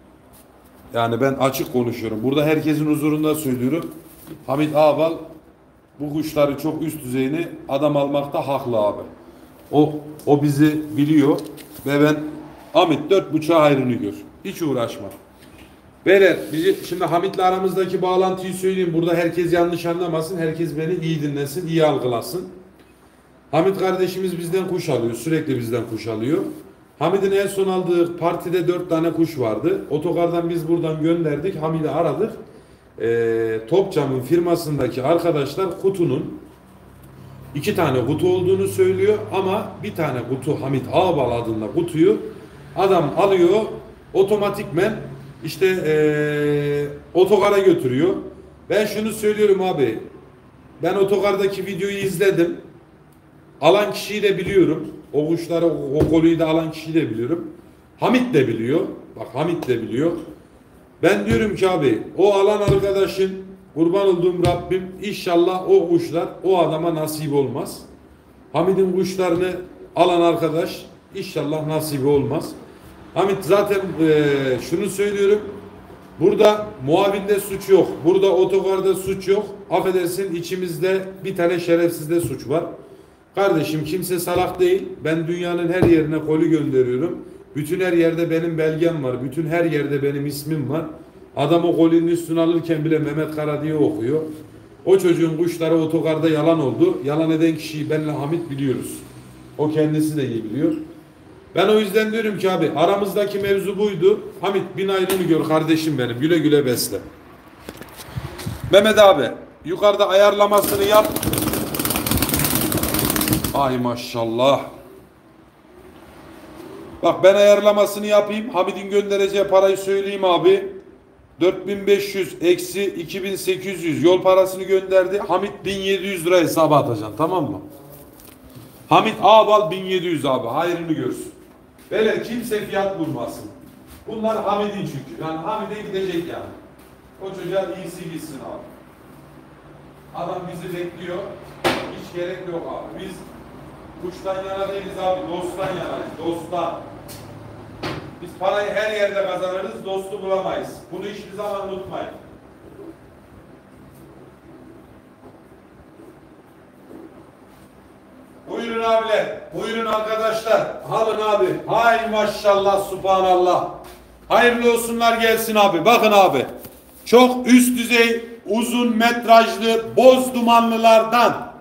Yani ben açık konuşuyorum. Burada herkesin huzurunda söylüyorum. Hamit Ağbal bu kuşları çok üst düzeyini adam almakta haklı abi. O o bizi biliyor ve ben Hamit dört buçuğa hayrını gör. Hiç uğraşma. Beyler bizi, şimdi Hamit'le aramızdaki bağlantıyı söyleyeyim. Burada herkes yanlış anlamasın. Herkes beni iyi dinlesin, iyi algılasın. Hamit kardeşimiz bizden kuş alıyor. Sürekli bizden kuş alıyor. Hamid'in en son aldığı partide dört tane kuş vardı. Otogardan biz buradan gönderdik. Hamid'i aradık. Ee, Topçam'ın firmasındaki arkadaşlar kutunun iki tane kutu olduğunu söylüyor. Ama bir tane kutu Hamit Ağbal adında kutuyu adam alıyor. Otomatikmen işte ee, otogara götürüyor. Ben şunu söylüyorum abi. Ben otogardaki videoyu izledim. Alan kişiyi de biliyorum. O kuşları, o, o koluyu da alan kişiyi de biliyorum. Hamit de biliyor. Bak Hamit de biliyor. Ben diyorum ki abi o alan arkadaşın kurban olduğum Rabbim inşallah o kuşlar o adama nasip olmaz. Hamid'in kuşlarını alan arkadaş inşallah nasibi olmaz. Hamit zaten e, şunu söylüyorum. Burada muavinde suç yok. Burada otogarda suç yok. Affedersin içimizde bir tane şerefsizde suç var. Kardeşim kimse salak değil. Ben dünyanın her yerine koli gönderiyorum. Bütün her yerde benim belgem var. Bütün her yerde benim ismim var. Adam o kolinin üstüne alırken bile Mehmet Kara diye okuyor. O çocuğun kuşları otogarda yalan oldu. Yalan eden kişiyi benle Hamit biliyoruz. O kendisi de iyi biliyor. Ben o yüzden diyorum ki abi aramızdaki mevzu buydu. Hamit bin ayrını gör kardeşim benim. Güle güle besle. Mehmet abi yukarıda ayarlamasını yap. Ay maşallah. Bak ben ayarlamasını yapayım. Hamid'in göndereceği parayı söyleyeyim abi. dört bin beş yüz eksi iki bin sekiz yüz yol parasını gönderdi. Hamid bin yedi yüz lira hesaba atacaksın tamam mı? Hamid Ağbal bin yedi yüz abi hayrını görsün. Böyle kimse fiyat bulmasın. Bunlar Hamid'in çünkü. Yani Hamid'e gidecek yani. O çocuğa iyisi gitsin abi. Adam bizi bekliyor. Hiç gerek yok abi. Biz kuştan yana değiliz abi. Dosttan yanayız. Dosttan. Biz parayı her yerde kazanırız. Dostu bulamayız. Bunu hiçbir zaman unutmayın. Buyurun abiler. Buyurun arkadaşlar. Alın abi. Hay maşallah subhanallah. Hayırlı olsunlar gelsin abi. Bakın abi. Çok üst düzey uzun metrajlı boz dumanlılardan.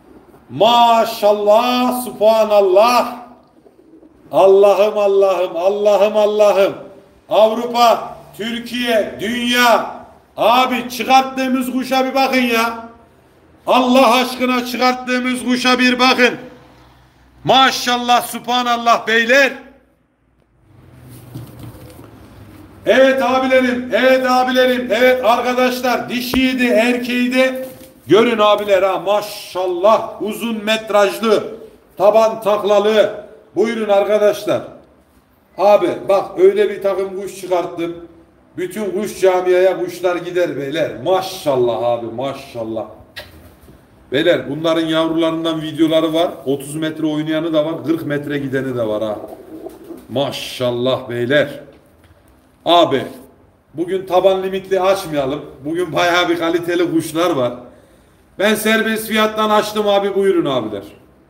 Maşallah subhanallah. Allah'ım Allah'ım Allah'ım Allah'ım. Avrupa, Türkiye, dünya. Abi çıkarttığımız kuşa bir bakın ya. Allah aşkına çıkarttığımız kuşa bir bakın. Maşallah subhanallah beyler. Evet abilerim, evet abilerim, evet arkadaşlar dişiydi, erkeğiydi. Görün abiler ha maşallah uzun metrajlı, taban taklalı. Buyurun arkadaşlar. Abi bak öyle bir takım kuş çıkarttım. Bütün kuş camiaya kuşlar gider beyler. Maşallah abi maşallah. Beyler bunların yavrularından videoları var. otuz metre oynayanı da var, kırk metre gideni de var ha. Maşallah beyler. Abi bugün taban limitli açmayalım. Bugün bayağı bir kaliteli kuşlar var. Ben serbest fiyattan açtım abi, buyurun abiler.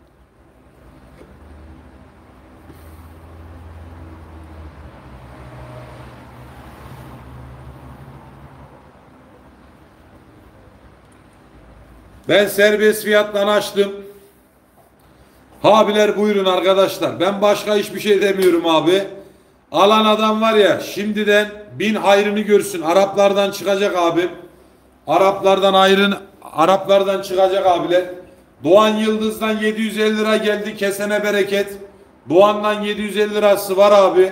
Ben serbest fiyattan açtım. Abiler buyurun arkadaşlar. Ben başka hiçbir şey demiyorum abi. Alan adam var ya şimdiden bin hayrını görsün. Araplardan çıkacak abim. Araplardan hayrın, Araplardan çıkacak abiler. Doğan Yıldız'dan yedi yüz elli lira geldi. Kesene bereket. Doğan'dan yedi yüz elli lirası var abi.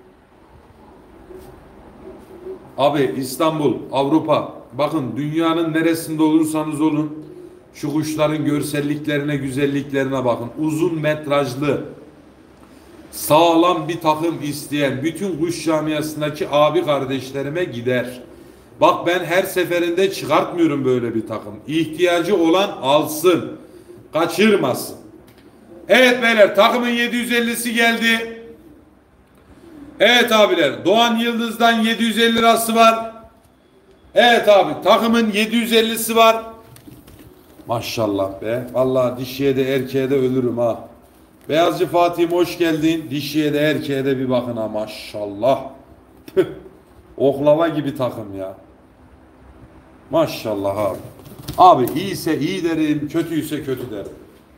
Abi İstanbul, Avrupa. Bakın dünyanın neresinde olursanız olun. Şu kuşların görselliklerine, güzelliklerine bakın. Uzun metrajlı, sağlam bir takım isteyen bütün kuş camiasındaki abi kardeşlerime gider. Bak ben her seferinde çıkartmıyorum böyle bir takım. İhtiyacı olan alsın. Kaçırmasın. Evet beyler, takımın yedi yüz ellisi geldi. Evet abiler, Doğan Yıldız'dan yedi yüz elli lirası var. Evet abi, takımın yedi yüz ellisi var. Maşallah be. Vallahi dişiye de erkeğe de ölürüm ha. Beyazcı Fatih'im hoş geldin. Dişiye de erkeğe de bir bakın ha, maşallah. Oklava gibi takım ya. Maşallah abi. Abi iyiyse iyi derim, kötüyse kötü derim.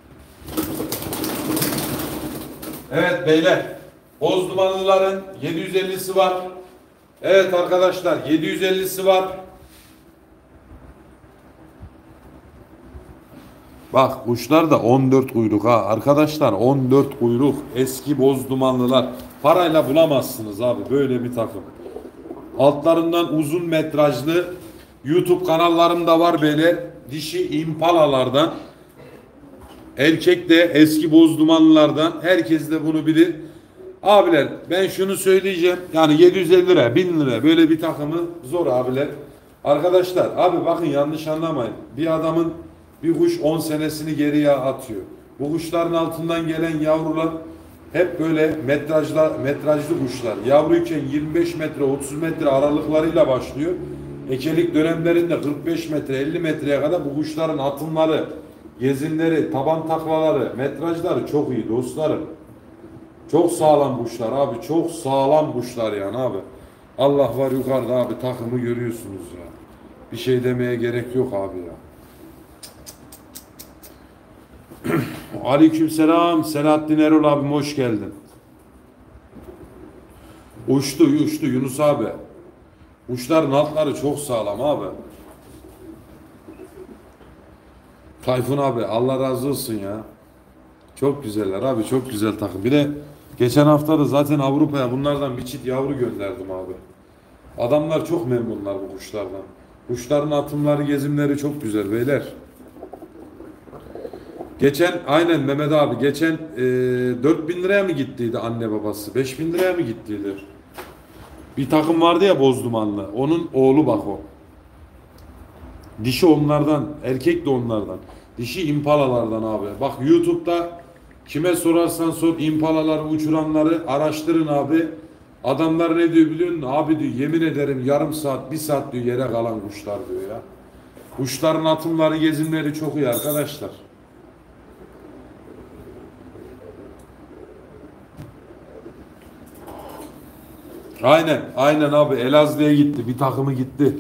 Evet beyler. Bozdumanlıların yedi yüz ellisi var. Evet arkadaşlar, yedi yüz ellisi var. Bak kuşlar da on dört kuyruk ha arkadaşlar, on dört kuyruk eski bozdumanlılar, parayla bulamazsınız abi böyle bir takım. Altlarından uzun metrajlı YouTube kanallarım da var beyler, dişi impalalardan, erkek de eski bozdumanlılardan, herkes de bunu bilir. Abiler ben şunu söyleyeceğim, yani yedi yüz elli lira bin lira böyle bir takımı zor abiler. Arkadaşlar abi bakın, yanlış anlamayın, bir adamın bir kuş on senesini geriye atıyor. Bu kuşların altından gelen yavrular hep böyle metrajla, metrajlı kuşlar. Yavruyken yirmi beş metre otuz metre aralıklarıyla başlıyor. Ekelik dönemlerinde kırk beş metre elli metreye kadar bu kuşların atımları, gezinleri, taban taklaları, metrajları çok iyi dostlarım. Çok sağlam kuşlar abi, çok sağlam kuşlar yani abi. Allah var yukarıda abi, takımı görüyorsunuz ya. Bir şey demeye gerek yok abi ya. Aleykümselam Selahattin Erol abim, hoş geldin. Uçtu uçtu Yunus abi. Uçların altları çok sağlam abi. Tayfun abi Allah razı olsun ya. Çok güzeller abi, çok güzel takım. Bir de geçen hafta da zaten Avrupa'ya bunlardan bir çift yavru gönderdim abi. Adamlar çok memnunlar bu kuşlardan. Kuşların atımları, gezimleri çok güzel beyler. Geçen aynen Mehmet abi geçen e, dört bin liraya mı gittiydi anne babası? beş bin liraya mı gittiydi? Bir takım vardı ya bozdumanlı. Onun oğlu bak o. Dişi onlardan, erkek de onlardan. Dişi impalalardan abi. Bak YouTube'da kime sorarsan sor, impalaları uçuranları araştırın abi. Adamlar ne diyor biliyor musun? Abi diyor, yemin ederim yarım saat, bir saat diyor yere kalan kuşlar diyor ya. Kuşların atımları, gezimleri çok iyi arkadaşlar. Aynen, aynen abi. Elazığ'a gitti. Bir takımı gitti.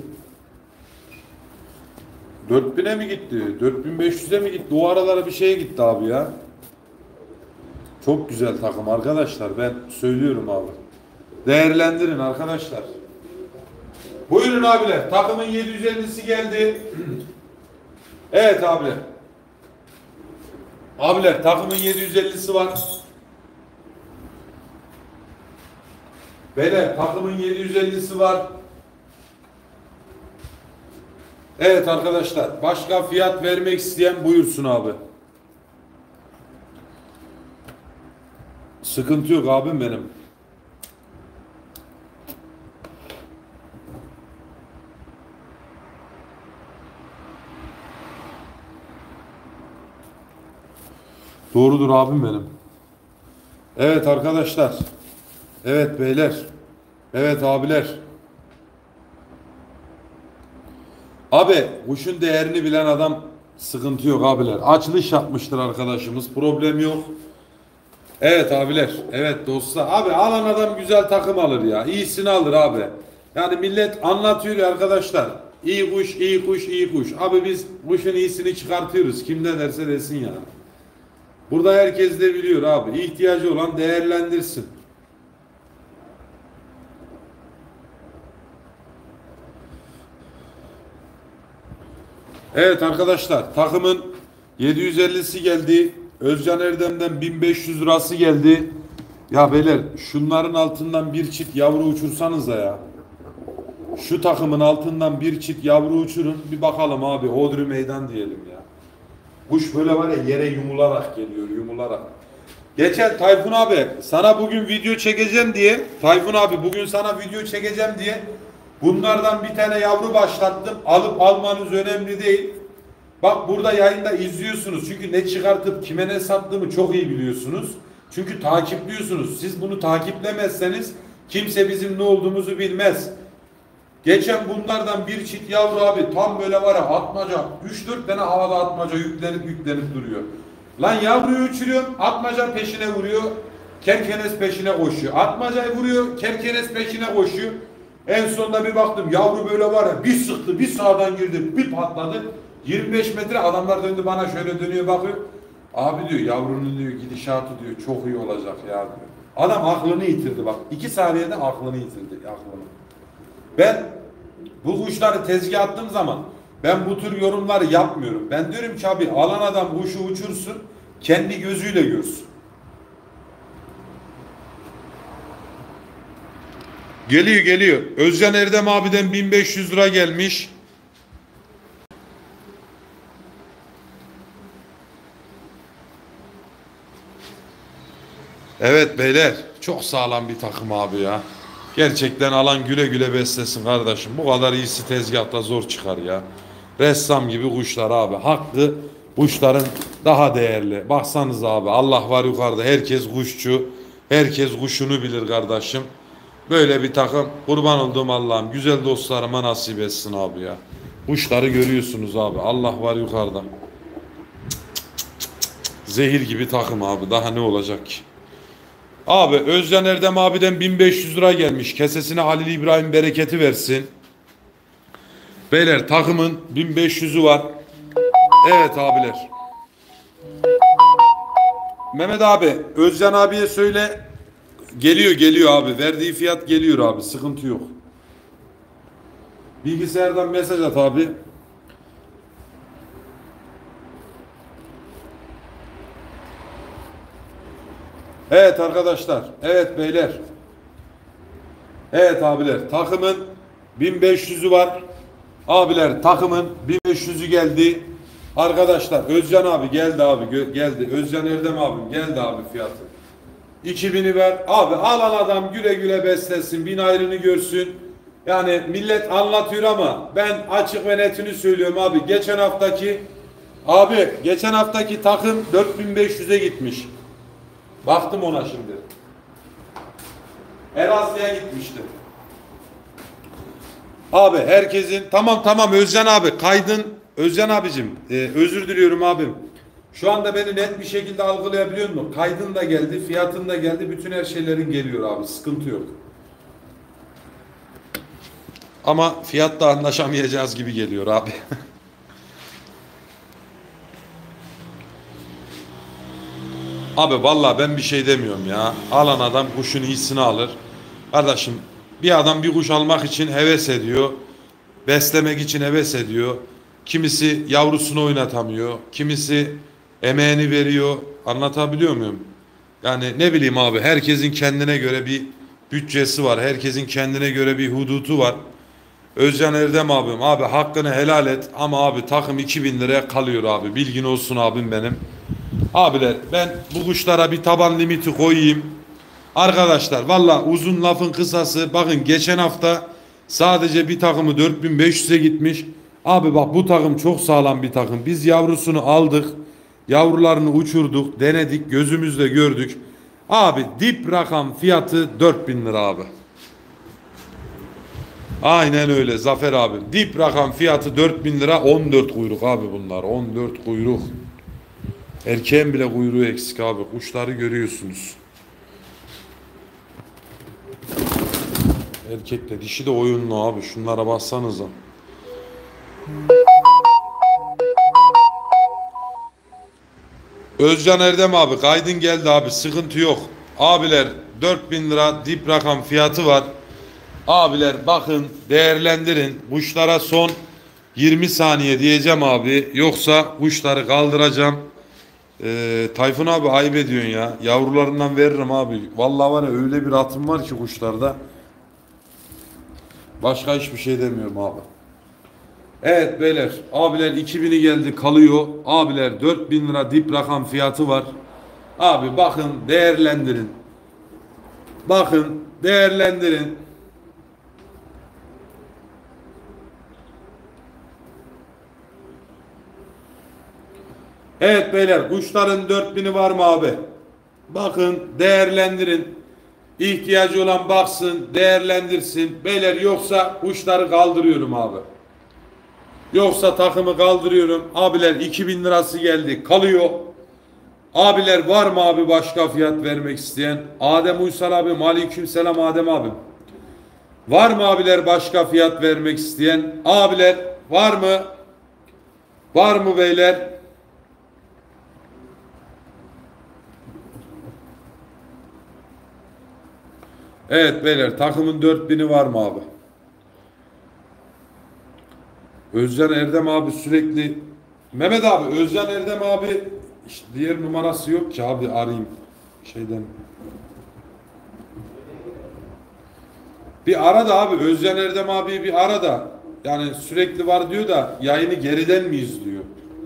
dört bine mi gitti? dört bin beş yüze mi gitti? O aralara bir şeye gitti abi ya. Çok güzel takım arkadaşlar. Ben söylüyorum abi. Değerlendirin arkadaşlar. Buyurun abiler. Takımın yedi yüz ellisi geldi. Evet abiler. Abiler takımın yedi yüz ellisi var. Beyler takımın yedi yüz ellisi var. Evet arkadaşlar, başka fiyat vermek isteyen buyursun abi. Sıkıntı yok abim benim. Doğrudur abim benim. Evet arkadaşlar, Evet beyler. Evet abiler. Abi kuşun değerini bilen adam sıkıntı yok abiler. Açılış yapmıştır arkadaşımız. Problem yok. Evet abiler. Evet dostlar. Abi alan adam güzel takım alır ya. İyisini alır abi. Yani millet anlatıyor ya arkadaşlar. İyi kuş, iyi kuş, iyi kuş. Abi biz kuşun iyisini çıkartıyoruz. Kim ne derse desin yani. Burada herkes de biliyor abi. İhtiyacı olan değerlendirsin. Evet arkadaşlar takımın yedi yüz ellisi geldi. Özcan Erdem'den bin beş yüz lirası geldi. Ya beyler şunların altından bir çift yavru uçursanız da ya. Şu takımın altından bir çift yavru uçurun. Bir bakalım abi. Hodri meydan diyelim ya. Kuş böyle var ya yere yumularak geliyor. Yumularak. Geçen Tayfun abi sana bugün video çekeceğim diye. Tayfun abi bugün sana video çekeceğim diye. Bunlardan bir tane yavru başlattım. Alıp almanız önemli değil. Bak burada yayında izliyorsunuz. Çünkü ne çıkartıp kime ne sattığımı çok iyi biliyorsunuz. Çünkü takipliyorsunuz. Siz bunu takiplemezseniz kimse bizim ne olduğumuzu bilmez. Geçen bunlardan bir çift yavru abi tam böyle var ya atmaca. üç dört tane havada atmaca yüklenip yüklenip duruyor. Lan yavruyu uçuruyorum atmaca peşine vuruyor. Kerkenes peşine koşuyor. Atmacayı vuruyor kerkenes peşine koşuyor. En sonunda bir baktım yavru böyle var ya bir sıktı bir sağdan girdi bir patladı. yirmi beş metre adamlar döndü bana şöyle dönüyor bakıyor. Abi diyor yavrunun diyor gidişatı diyor çok iyi olacak ya diyor. Adam aklını yitirdi bak. iki saniyede aklını yitirdi aklını. Ben bu kuşları tezgah attığım zaman ben bu tür yorumları yapmıyorum. Ben diyorum ki abi alan adam kuşu uçursun kendi gözüyle görsün. Geliyor geliyor. Özcan Erdem abiden bin beş yüz lira gelmiş. Evet beyler çok sağlam bir takım abi ya. Gerçekten alan güle güle beslesin kardeşim. Bu kadar iyisi tezgahta zor çıkar ya. Ressam gibi kuşlar abi. Hakkı kuşların daha değerli. Baksanız abi Allah var yukarıda. Herkes kuşçu. Herkes kuşunu bilir kardeşim. Böyle bir takım kurban olduğum Allah'ım. Güzel dostlarıma nasip etsin abi ya. Kuşları görüyorsunuz abi. Allah var yukarıda. Zehir gibi takım abi. Daha ne olacak ki? Abi Özcan Erdem abiden bin beş yüz lira gelmiş. Kesesine Halil İbrahim bereketi versin. Beyler takımın bin beş yüzü var. Evet abiler. Mehmet abi Özcan abiye söyle. Geliyor geliyor abi. Verdiği fiyat geliyor abi. Sıkıntı yok. Bilgisayardan mesaj at abi. Evet arkadaşlar. Evet beyler. Evet abiler. Takımın bin beş yüzü var. Abiler takımın bin beş yüzü geldi. Arkadaşlar Özcan abi geldi abi. Geldi. Özcan Erdem abim geldi abi fiyatı. iki bini ver. Abi alan adam güle güle beslesin. Bin ayrını görsün. Yani millet anlatıyor ama ben açık ve netini söylüyorum abi. Geçen haftaki abi geçen haftaki takım dört bin beş yüze gitmiş. Baktım ona şimdi. Elazığ'a gitmişti. Abi herkesin tamam tamam Özcan abi kaydın Özcan abicim e, özür diliyorum abim. Şu anda beni net bir şekilde algılayabiliyor musun? Kaydın da geldi, fiyatın da geldi, bütün her şeylerin geliyor abi. Sıkıntı yok. Ama fiyatta anlaşamayacağız gibi geliyor abi. Abi vallahi ben bir şey demiyorum ya. Alan adam kuşun iyisini alır. Kardeşim bir adam bir kuş almak için heves ediyor. Beslemek için heves ediyor. Kimisi yavrusunu oynatamıyor. Kimisi emeğini veriyor. Anlatabiliyor muyum? Yani ne bileyim abi herkesin kendine göre bir bütçesi var. Herkesin kendine göre bir hudutu var. Özcan Erdem abim abi hakkını helal et ama abi takım iki bin liraya kalıyor abi. Bilgin olsun abim benim. Abiler ben bu kuşlara bir taban limiti koyayım. Arkadaşlar valla uzun lafın kısası bakın geçen hafta sadece bir takımı dört bin beş yüze gitmiş. Abi bak bu takım çok sağlam bir takım. Biz yavrusunu aldık. Yavrularını uçurduk, denedik, gözümüzle gördük. Abi dip rakam fiyatı dört bin lira abi. Aynen öyle Zafer abi. Dip rakam fiyatı dört bin lira. on dört kuyruk abi bunlar. on dört kuyruk. Erkeğin bile kuyruğu eksik abi. Kuşları görüyorsunuz. Erkekle dişi de oyunlu abi. Şunlara baksanıza. Özcan Erdem abi kaydın geldi abi, sıkıntı yok. Abiler dört bin lira dip rakam fiyatı var. Abiler bakın, değerlendirin. Kuşlara son yirmi saniye diyeceğim abi. Yoksa kuşları kaldıracağım. Ee, Tayfun abi ayıp ediyorsun ya. Yavrularından veririm abi. Vallahi var ya, öyle bir atım var ki kuşlarda. Başka hiçbir şey demiyorum abi. Evet beyler, abiler iki bini geldi kalıyor. Abiler dört bin lira dip rakam fiyatı var. Abi bakın, değerlendirin. Bakın değerlendirin. Evet beyler, kuşların dört bini var mı abi? Bakın değerlendirin. İhtiyacı olan baksın, değerlendirsin. Beyler yoksa kuşları kaldırıyorum abi. Yoksa takımı kaldırıyorum. Abiler iki bin lirası geldi kalıyor. Abiler var mı abi başka fiyat vermek isteyen? Adem Uysal abim, aleykümselam Adem abim. Var mı abiler başka fiyat vermek isteyen? Abiler var mı? Var mı beyler? Evet beyler, takımın dört bini var mı abi? Özcan Erdem abi sürekli. Mehmet abi, Özcan Erdem abi işte diğer numarası yok ki abi, arayayım şeyden. Bir ara da abi, Özcan Erdem abi bir ara da. Yani sürekli var diyor da yayını geriden mi izliyor?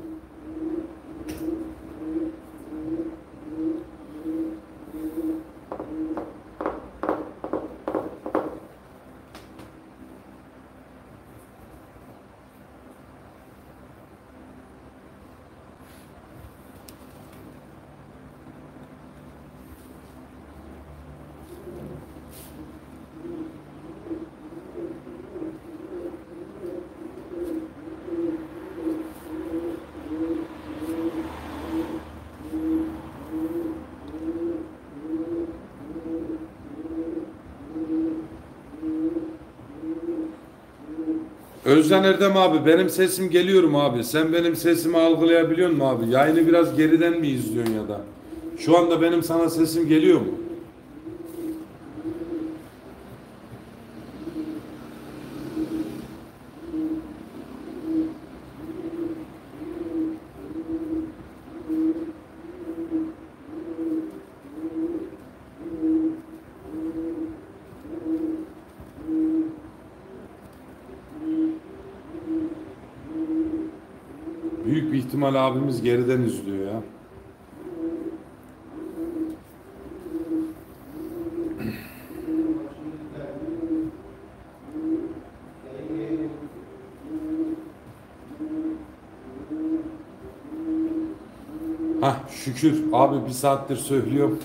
Özcan Erdem abi, benim sesim geliyor mu abi? Sen benim sesimi algılayabiliyor musun abi? Yayını biraz geriden mi izliyorsun ya da? Şu anda benim sana sesim geliyor mu? Büyük bir ihtimal abimiz geriden izliyor ya. Hah şükür abi, bir saattir söylüyorum.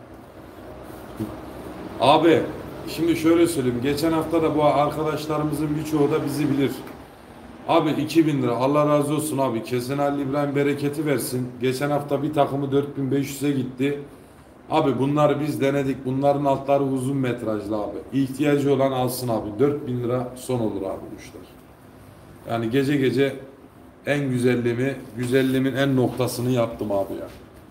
Abi şimdi şöyle söyleyeyim. Geçen hafta da bu arkadaşlarımızın birçoğu da bizi bilir. Abi iki bin lira, Allah razı olsun abi. Kesin Ali İbrahim bereketi versin. Geçen hafta bir takımı dört bin beş yüze gitti. Abi bunları biz denedik. Bunların altları uzun metrajlı abi. İhtiyacı olan alsın abi. dört bin lira son olur abi kuşlar. Yani gece gece en güzelliğimi, güzelliğimin en noktasını yaptım abi ya.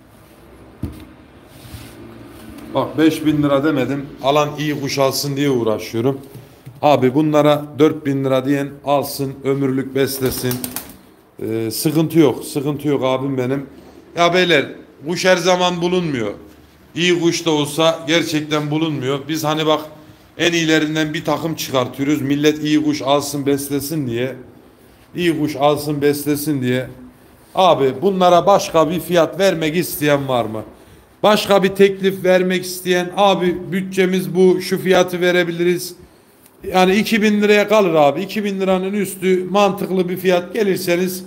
Bak beş bin lira demedim. Alan iyi kuş alsın diye uğraşıyorum. Abi bunlara dört bin lira diyen alsın, ömürlük beslesin. Ee, sıkıntı yok, sıkıntı yok abim benim. Ya beyler, kuş her zaman bulunmuyor. İyi kuş da olsa gerçekten bulunmuyor. Biz hani bak en iyilerinden bir takım çıkartıyoruz. Millet iyi kuş alsın beslesin diye. İyi kuş alsın beslesin diye. Abi bunlara başka bir fiyat vermek isteyen var mı? Başka bir teklif vermek isteyen, abi bütçemiz bu, şu fiyatı verebiliriz. Yani iki bin liraya kalır abi. iki bin liranın üstü mantıklı bir fiyat gelirseniz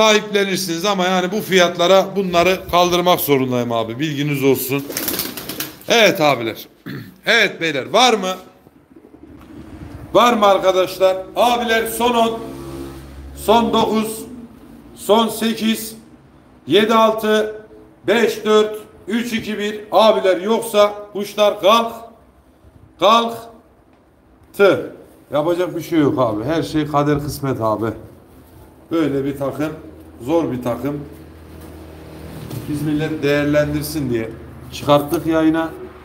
sahiplenirsiniz ama yani bu fiyatlara bunları kaldırmak zorundayım abi. Bilginiz olsun. Evet abiler. Evet beyler, var mı? Var mı arkadaşlar? Abiler son on, son dokuz, son sekiz, yedi altı, beş dört, üç iki bir. Abiler yoksa kuşlar kalk. Kalktı. Yapacak bir şey yok abi. Her şey kader kısmet abi. Böyle bir takım, zor bir takım. Biz millet değerlendirsin diye çıkarttık yayına.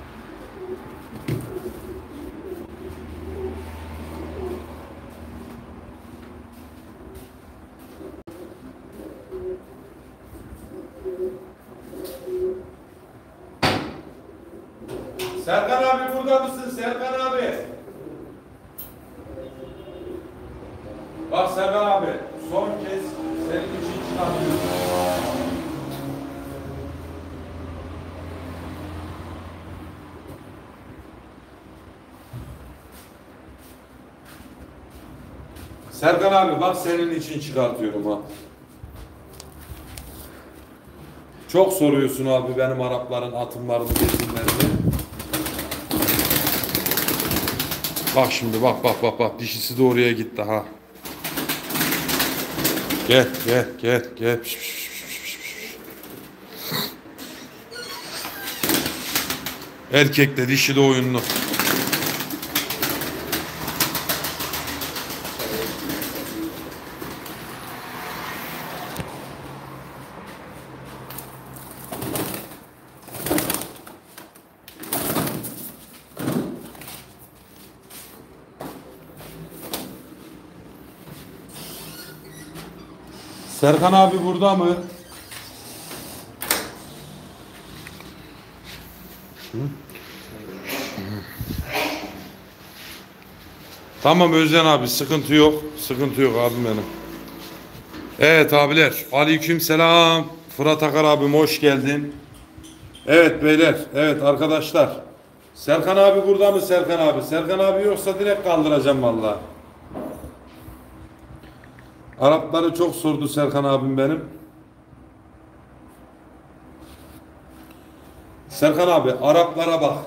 Serkan abi burada mısın? Serkan abi. Bak Serkan abi, son kez senin için çıkartıyorum. Serkan abi bak, senin için çıkartıyorum ha. Çok soruyorsun abi benim Arapların atımlarını, kesimlerini. Bak şimdi, bak bak bak bak, dişisi de oraya gitti ha. Gel gel gel gel. Piş, piş, piş, piş, piş. Erkek de dişi de oyunlu. Serkan abi burada mı? Hı? Tamam Özcan abi, sıkıntı yok. Sıkıntı yok abim benim. Evet abiler, aleyküm selam. Fırat Akar abim hoş geldin. Evet beyler, evet arkadaşlar. Serkan abi burada mı Serkan abi? Serkan abi yoksa direkt kaldıracağım vallahi. Arapları çok sordu Serkan abim benim. Serkan abi, Araplara bak.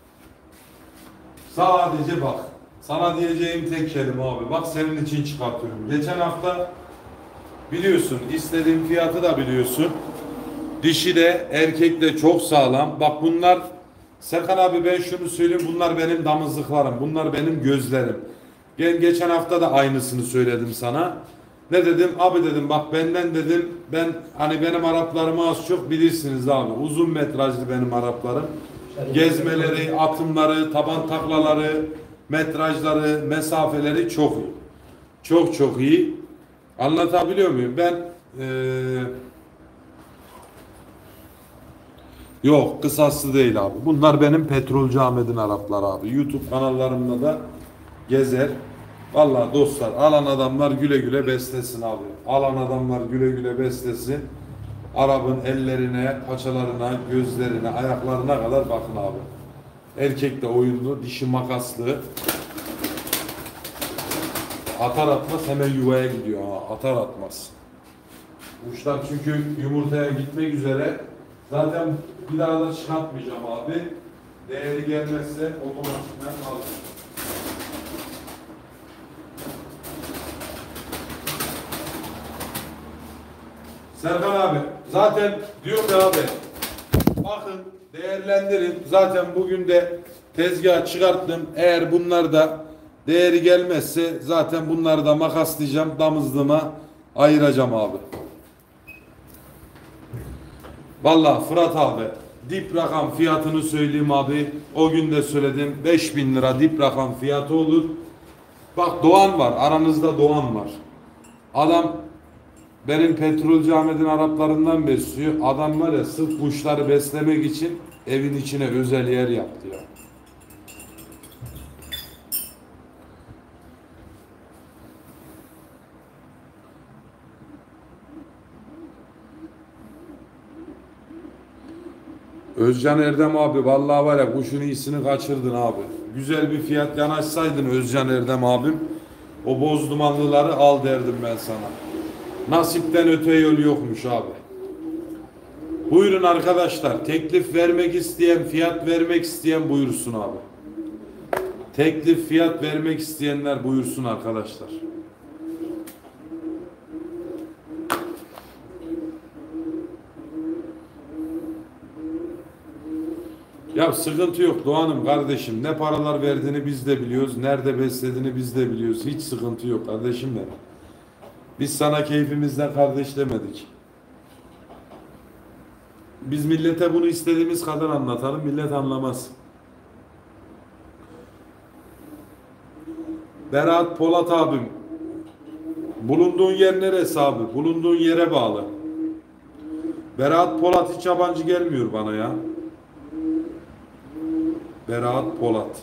Sadece bak. Sana diyeceğim tek kelime abi. Bak senin için çıkartıyorum. Geçen hafta biliyorsun, istediğim fiyatı da biliyorsun. Dişi de erkek de çok sağlam. Bak bunlar, Serkan abi ben şunu söyleyeyim, bunlar benim damızlıklarım. Bunlar benim gözlerim. Gen geçen hafta da aynısını söyledim sana. Ne dedim? Abi dedim bak, benden dedim, ben hani benim Araplarımı az çok bilirsiniz abi. Uzun metrajlı benim Araplarım. Gezmeleri, atımları, taban taklaları, metrajları, mesafeleri çok iyi. Çok çok iyi. Anlatabiliyor muyum? Ben ee, yok, kısaslı değil abi. Bunlar benim Petrolcü Ahmet'in Arapları abi. YouTube kanallarımda da gezer. Vallahi dostlar, alan adamlar güle güle beslesin abi. Alan adamlar güle güle beslesin. Arap'ın ellerine, paçalarına, gözlerine, ayaklarına kadar bakın abi. Erkek de oyunlu, dişi makaslı. Atar atmaz hemen yuvaya gidiyor ha. Atar atmaz. Kuşlar çünkü yumurtaya gitmek üzere. Zaten bir daha da çıkartmayacağım abi. Değeri gelmezse otomatikman alır. Serkan abi, zaten diyorum ya abi, bakın değerlendirin. Zaten bugün de tezgah çıkarttım. Eğer bunlar da değeri gelmezse zaten bunları da makaslayacağım, damızlığıma ayıracağım abi. Vallahi Fırat abi, dip rakam fiyatını söyleyeyim abi. O gün de söyledim, beş bin lira dip rakam fiyatı olur. Bak Doğan var, aranızda Doğan var. Adam benim Petrolcü Ahmet'in Araplarından besliyor. Adam var ya, sırf kuşları beslemek için evin içine özel yer yaptı ya. Özcan Erdem abi, vallahi var ya, kuşun iyisini kaçırdın abi. Güzel bir fiyat yanaşsaydın Özcan Erdem abim, o boz dumanlıları al derdim ben sana. Nasipten öte yol yokmuş abi. Buyurun arkadaşlar. Teklif vermek isteyen, fiyat vermek isteyen buyursun abi. Teklif, fiyat vermek isteyenler buyursun arkadaşlar. Ya sıkıntı yok Doğan'ım kardeşim. Ne paralar verdiğini biz de biliyoruz. Nerede beslediğini biz de biliyoruz. Hiç sıkıntı yok kardeşim benim. Biz sana keyfimizden kardeş demedik. Biz millete bunu istediğimiz kadar anlatalım. Millet anlamaz. Berat Polat abim. Bulunduğun yer neresi abi? Bulunduğun yere bağlı. Berat Polat hiç yabancı gelmiyor bana ya. Berat Polat.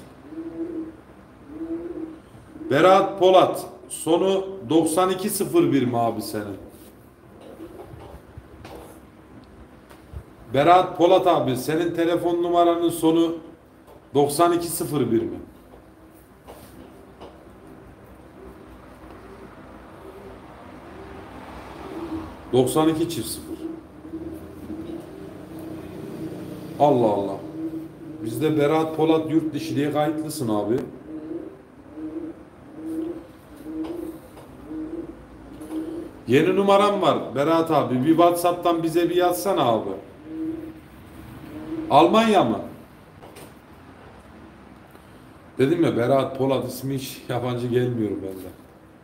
Berat Polat. Sonu doksan iki sıfır bir mi abi senin? Berat Polat abi senin telefon numaranın sonu doksan iki sıfır bir mi? doksan iki çift sıfır. Allah Allah. Bizde Berat Polat yurt dışı diye kayıtlısın abi. Yeni numaram var Berat abi. Bir WhatsApp'tan bize bir yazsana abi. Almanya mı? Dedim ya Berat Polat ismi hiç yabancı gelmiyor benden.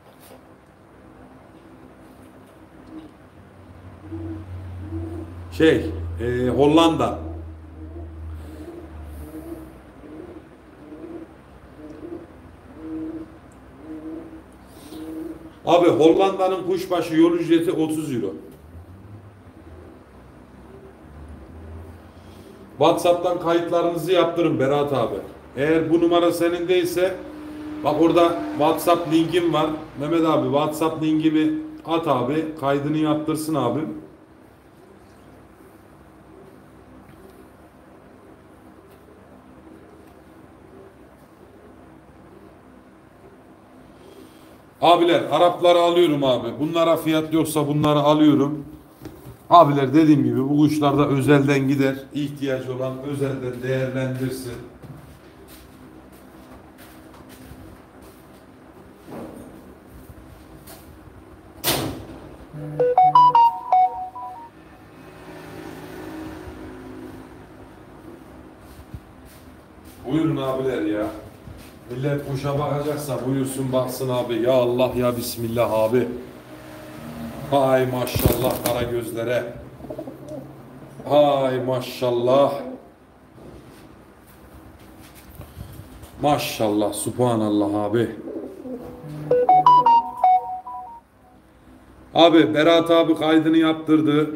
Şey, e, Hollanda. Abi Hollanda'nın kuşbaşı yol ücreti otuz euro. WhatsApp'tan kayıtlarınızı yaptırın Berat abi. Eğer bu numara senin değilse bak orada WhatsApp linkim var. Mehmet abi WhatsApp linkimi at abi. Kaydını yaptırsın abi. Abiler Arapları alıyorum abi. Bunlara fiyat yoksa bunları alıyorum. Abiler dediğim gibi bu kuşlarda özelden gider. İhtiyaç olan özelden değerlendirsin. Buyurun abiler ya. Millet kuşa bakacaksa buyursun baksın abi. Ya Allah ya Bismillah abi. Hay maşallah kara gözlere. Hay maşallah. Maşallah subhanallah abi. Abi Berat abi kaydını yaptırdı.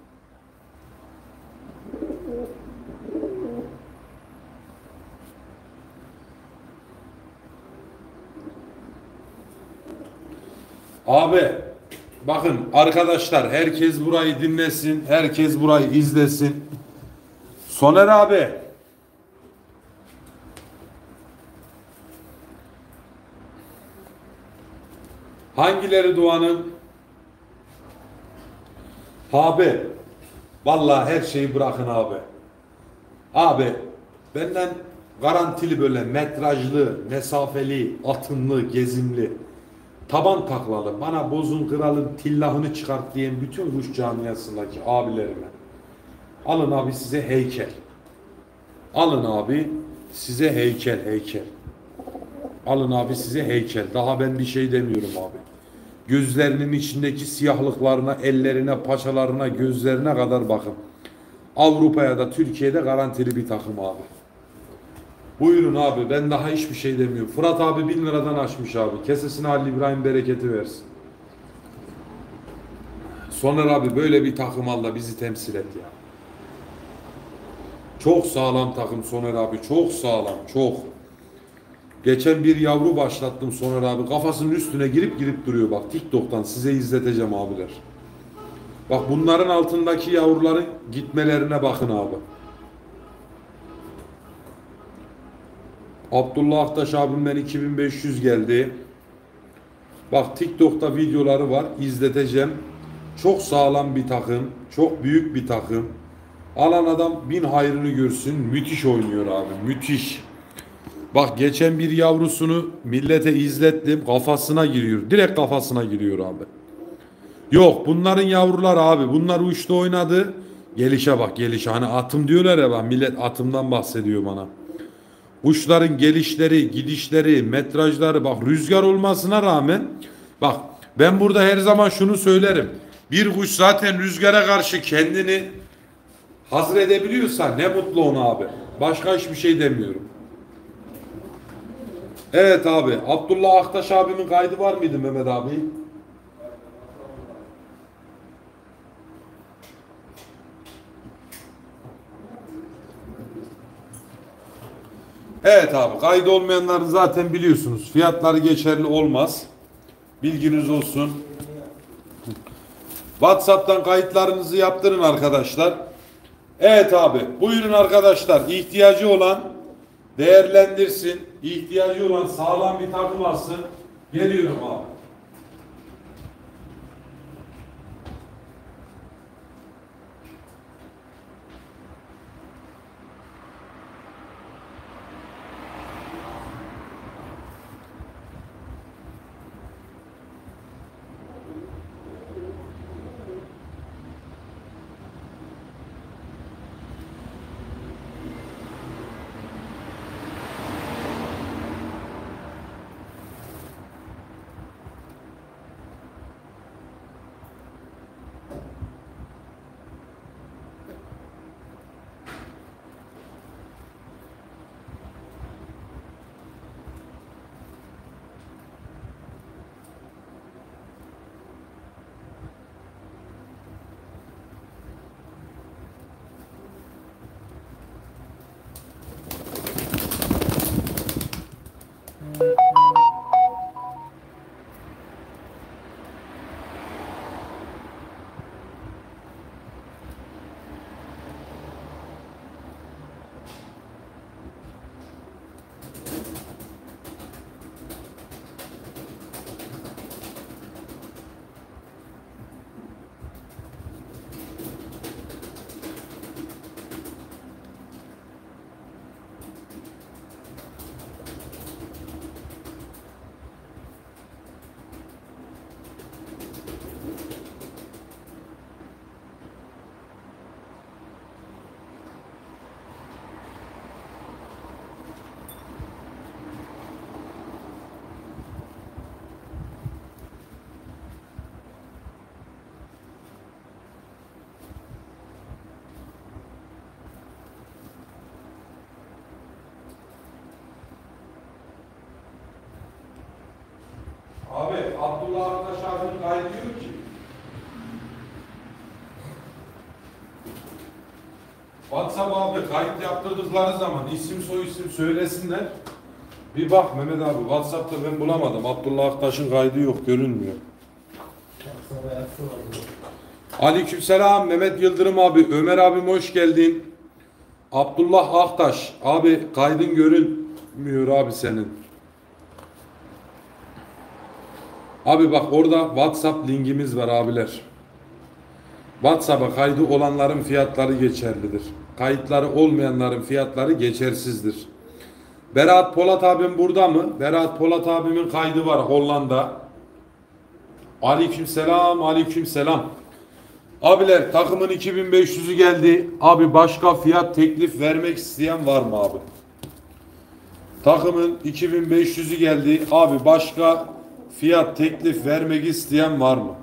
Abi bakın arkadaşlar herkes burayı dinlesin. Herkes burayı izlesin. Soner abi. Hangileri Doğan'ın? Abi. Vallahi her şeyi bırakın abi. Abi benden garantili böyle metrajlı, mesafeli, atımlı, gezimli, taban taklalı, bana bozun kralın tillahını çıkart diyen bütün kuş camiasındaki abilerime. Alın abi size heykel. Alın abi size heykel heykel. Alın abi size heykel. Daha ben bir şey demiyorum abi. Gözlerinin içindeki siyahlıklarına, ellerine, paçalarına, gözlerine kadar bakın. Avrupa'ya da Türkiye'de garantili bir takım abi. Buyurun abi ben daha hiçbir şey demiyorum. Fırat abi bin liradan açmış abi. Kesesine Halil İbrahim bereketi versin. Soner abi böyle bir takım al da bizi temsil et ya. Çok sağlam takım Soner abi. Çok sağlam. Çok. Geçen bir yavru başlattım Soner abi. Kafasının üstüne girip girip duruyor bak. TikTok'tan size izleteceğim abiler. Bak bunların altındaki yavruların gitmelerine bakın abi. Abdullah Aktaş abimden iki bin beş yüz geldi. Bak TikTok'ta videoları var. İzleteceğim. Çok sağlam bir takım. Çok büyük bir takım. Alan adam bin hayrını görsün. Müthiş oynuyor abi. Müthiş. Bak geçen bir yavrusunu millete izlettim. Kafasına giriyor. Direkt kafasına giriyor abi. Yok bunların yavrular abi. Bunlar uçtu oynadı. Gelişe bak gelişe. Hani atım diyorlar ya bak. Millet atımdan bahsediyor bana. Kuşların gelişleri, gidişleri, metrajları bak rüzgar olmasına rağmen bak ben burada her zaman şunu söylerim. Bir kuş zaten rüzgara karşı kendini hazır edebiliyorsa ne mutlu ona abi. Başka hiçbir şey demiyorum. Evet abi. Abdullah Aktaş abimin kaydı var mıydı Mehmet abi? Evet abi. Kaydı olmayanları zaten biliyorsunuz. Fiyatları geçerli olmaz. Bilginiz olsun. WhatsApp'tan kayıtlarınızı yaptırın arkadaşlar. Evet abi. Buyurun arkadaşlar. İhtiyacı olan değerlendirsin. İhtiyacı olan sağlam bir takım alsın. Geliyorum abi. Abi Abdullah Aktaş abinin kaydı yok ki. WhatsApp abi kayıt yaptırdıkları zaman isim soy isim söylesinler. Bir bak Mehmet abi WhatsApp'ta ben bulamadım. Abdullah Aktaş'ın kaydı yok görünmüyor. Aleykümselam Mehmet Yıldırım abi. Ömer abim hoş geldin. Abdullah Aktaş abi kaydın görünmüyor abi senin. Abi bak orada WhatsApp linkimiz var abiler. WhatsApp'a kaydı olanların fiyatları geçerlidir. Kayıtları olmayanların fiyatları geçersizdir. Berat Polat abim burada mı? Berat Polat abimin kaydı var Hollanda. Aleykümselam, aleykümselam. Abiler takımın iki bin beş yüzü geldi. Abi başka fiyat teklif vermek isteyen var mı abi? Takımın iki bin beş yüzü geldi. Abi başka fiyat teklif vermek isteyen var mı?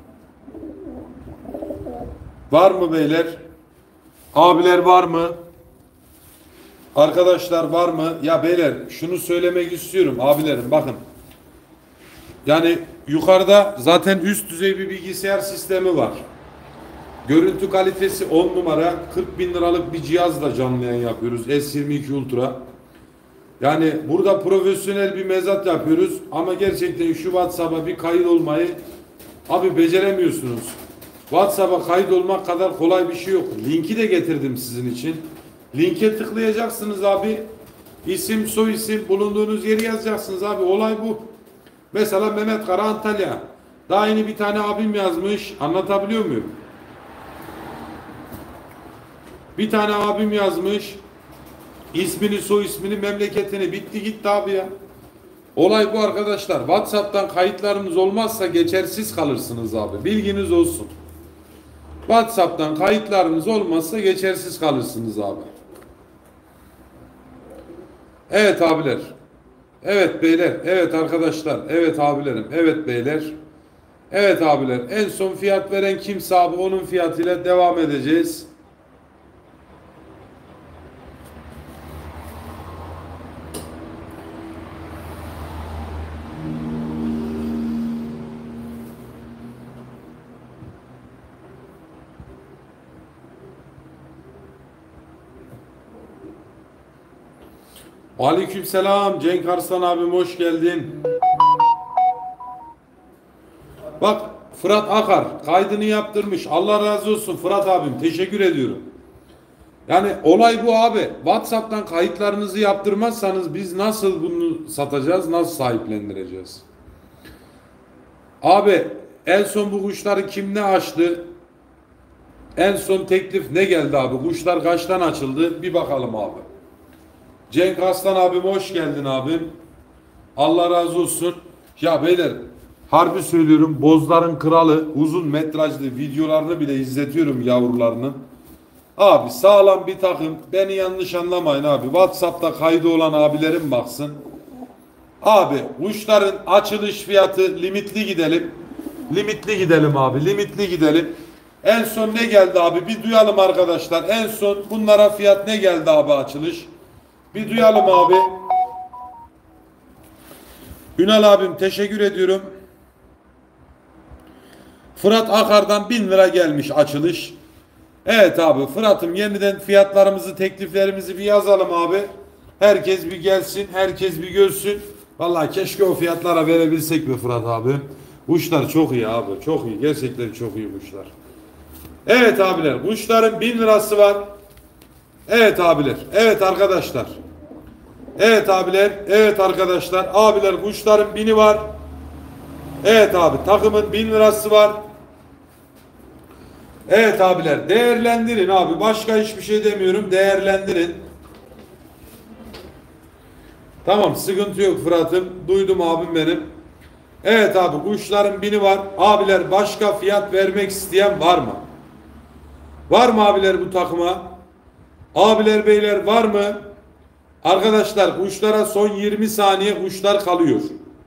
Var mı beyler? Abiler var mı? Arkadaşlar var mı? Ya beyler şunu söylemek istiyorum abilerim bakın. Yani yukarıda zaten üst düzey bir bilgisayar sistemi var. Görüntü kalitesi on numara, kırk bin liralık bir cihazla canlı yayın yapıyoruz. S yirmi iki Ultra. Yani burada profesyonel bir mezat yapıyoruz ama gerçekten şu WhatsApp'a bir kayıt olmayı abi beceremiyorsunuz. WhatsApp'a kayıt olmak kadar kolay bir şey yok. Linki de getirdim sizin için. Linke tıklayacaksınız abi. İsim, soy isim, bulunduğunuz yeri yazacaksınız abi. Olay bu. Mesela Mehmet Kara Antalya. Daha yeni bir tane abim yazmış. Anlatabiliyor muyum? Bir tane abim yazmış. İsmini, soy ismini, memleketini, bitti gitti abi ya. Olay bu arkadaşlar. WhatsApp'tan kayıtlarınız olmazsa geçersiz kalırsınız abi. Bilginiz olsun. WhatsApp'tan kayıtlarınız olmazsa geçersiz kalırsınız abi. Evet abiler. Evet beyler. Evet arkadaşlar. Evet abilerim. Evet beyler. Evet abiler. En son fiyat veren kimse abi onun fiyatıyla devam edeceğiz. Aleykümselam Cenk Arslan abim, hoş geldin. Bak Fırat Akar kaydını yaptırmış. Allah razı olsun Fırat abim, teşekkür ediyorum. Yani olay bu abi. WhatsApp'tan kayıtlarınızı yaptırmazsanız biz nasıl bunu satacağız, nasıl sahiplendireceğiz? Abi en son bu kuşları kim ne açtı? En son teklif ne geldi abi? Kuşlar kaçtan açıldı? Bir bakalım abi. Cenk Aslan abim, hoş geldin abim. Allah razı olsun. Ya beyler harbi söylüyorum, bozların kralı, uzun metrajlı videolarını bile izletiyorum yavrularının. Abi sağlam bir takım, beni yanlış anlamayın abi. WhatsApp'ta kaydı olan abilerim baksın. Abi kuşların açılış fiyatı limitli gidelim. Limitli gidelim abi, limitli gidelim. En son ne geldi abi? Bir duyalım arkadaşlar. En son bunlara fiyat ne geldi abi açılış? Bir duyalım abi. Ünal abim teşekkür ediyorum. Fırat Akar'dan bin lira gelmiş açılış. Evet abi Fırat'ım, yeniden fiyatlarımızı, tekliflerimizi bir yazalım abi. Herkes bir gelsin, herkes bir görsün. Vallahi keşke o fiyatlara verebilsek be Fırat abi. Kuşlar çok iyi abi, çok iyi. Gerçekten çok iyi kuşlar. Evet abiler, kuşların bin lirası var. Evet abiler, evet arkadaşlar. Evet abiler, evet arkadaşlar. Abiler kuşların bini var. Evet abi takımın bin lirası var. Evet abiler değerlendirin abi. Başka hiçbir şey demiyorum. Değerlendirin. Tamam, sıkıntı yok Fırat'ım. Duydum abim benim. Evet abi kuşların bini var. Abiler başka fiyat vermek isteyen var mı? Var mı abiler bu takıma? Abiler beyler var mı? Arkadaşlar kuşlara son yirmi saniye kuşlar kalıyor.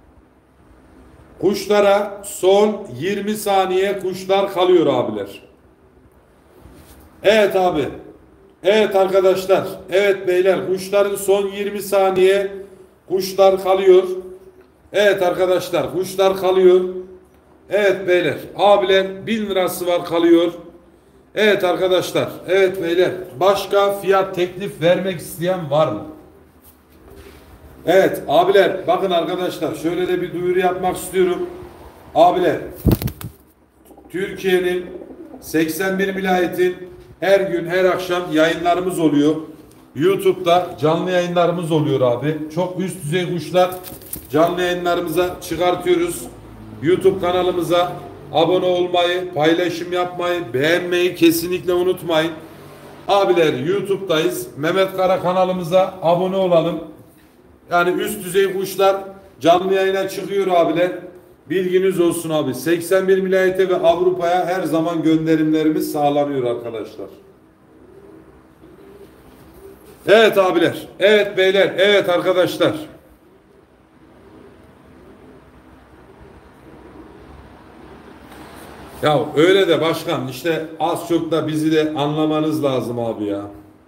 Kuşlara son yirmi saniye kuşlar kalıyor abiler. Evet abi. Evet arkadaşlar. Evet beyler kuşların son yirmi saniye kuşlar kalıyor. Evet arkadaşlar kuşlar kalıyor. Evet beyler. Abiler bin lirası var kalıyor. Evet arkadaşlar. Evet beyler. Başka fiyat teklif vermek isteyen var mı? Evet abiler bakın arkadaşlar şöyle de bir duyuru yapmak istiyorum. Abiler Türkiye'nin seksen bir vilayetin her gün her akşam yayınlarımız oluyor. YouTube'da canlı yayınlarımız oluyor abi. Çok üst düzey kuşlar canlı yayınlarımıza çıkartıyoruz. YouTube kanalımıza abone olmayı, paylaşım yapmayı, beğenmeyi kesinlikle unutmayın. Abiler YouTube'dayız. Mehmet Kara kanalımıza abone olalım. Yani üst düzey kuşlar canlı yayına çıkıyor abiler. Bilginiz olsun abi. seksen bir vilayete ve Avrupa'ya her zaman gönderimlerimiz sağlanıyor arkadaşlar. Evet abiler. Evet beyler. Evet arkadaşlar. Ya öyle de başkan işte az çok da bizi de anlamanız lazım abi ya.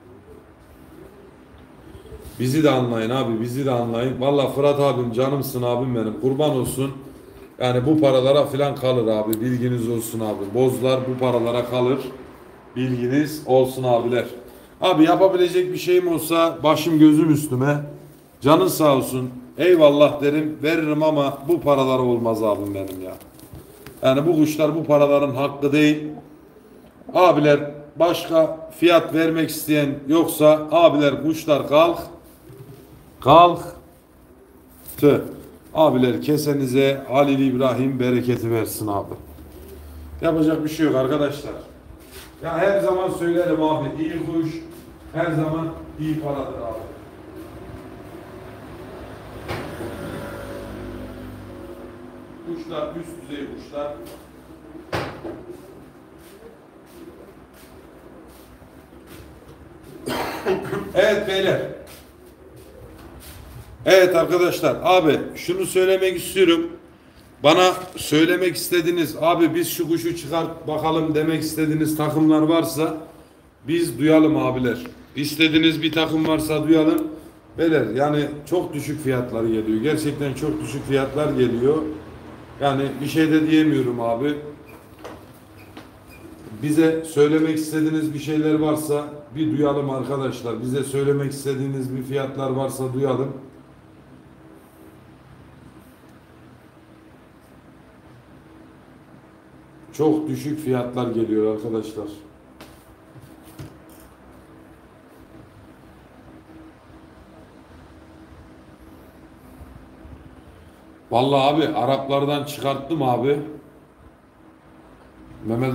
Bizi de anlayın abi, bizi de anlayın. Vallahi Fırat abim canımsın abim benim. Kurban olsun. Yani bu paralara filan kalır abi. Bilginiz olsun abi. Bozlar bu paralara kalır. Bilginiz olsun abiler. Abi yapabilecek bir şeyim olsa başım gözüm üstüme. Canın sağ olsun. Eyvallah derim, veririm ama bu paralar olmaz abim benim ya. Yani bu kuşlar bu paraların hakkı değil. Abiler başka fiyat vermek isteyen yoksa abiler kuşlar kalk. Kalk. Tı. Abiler kesenize Halil İbrahim bereketi versin abi. Yapacak bir şey yok arkadaşlar. Ya her zaman söylerim abi, iyi kuş her zaman iyi paradır abi. Kuşlar üst düzey kuşlar. Evet beyler. Evet arkadaşlar, abi şunu söylemek istiyorum. Bana söylemek istediğiniz, abi biz şu kuşu çıkart bakalım demek istediğiniz takımlar varsa biz duyalım abiler. İstediğiniz bir takım varsa duyalım. Beyler yani çok düşük fiyatlar geliyor. Gerçekten çok düşük fiyatlar geliyor. Yani bir şey de diyemiyorum abi. Bize söylemek istediğiniz bir şeyler varsa bir duyalım arkadaşlar. Bize söylemek istediğiniz bir fiyatlar varsa duyalım. Çok düşük fiyatlar geliyor arkadaşlar. Vallahi abi Araplardan çıkarttım abi. Mehmet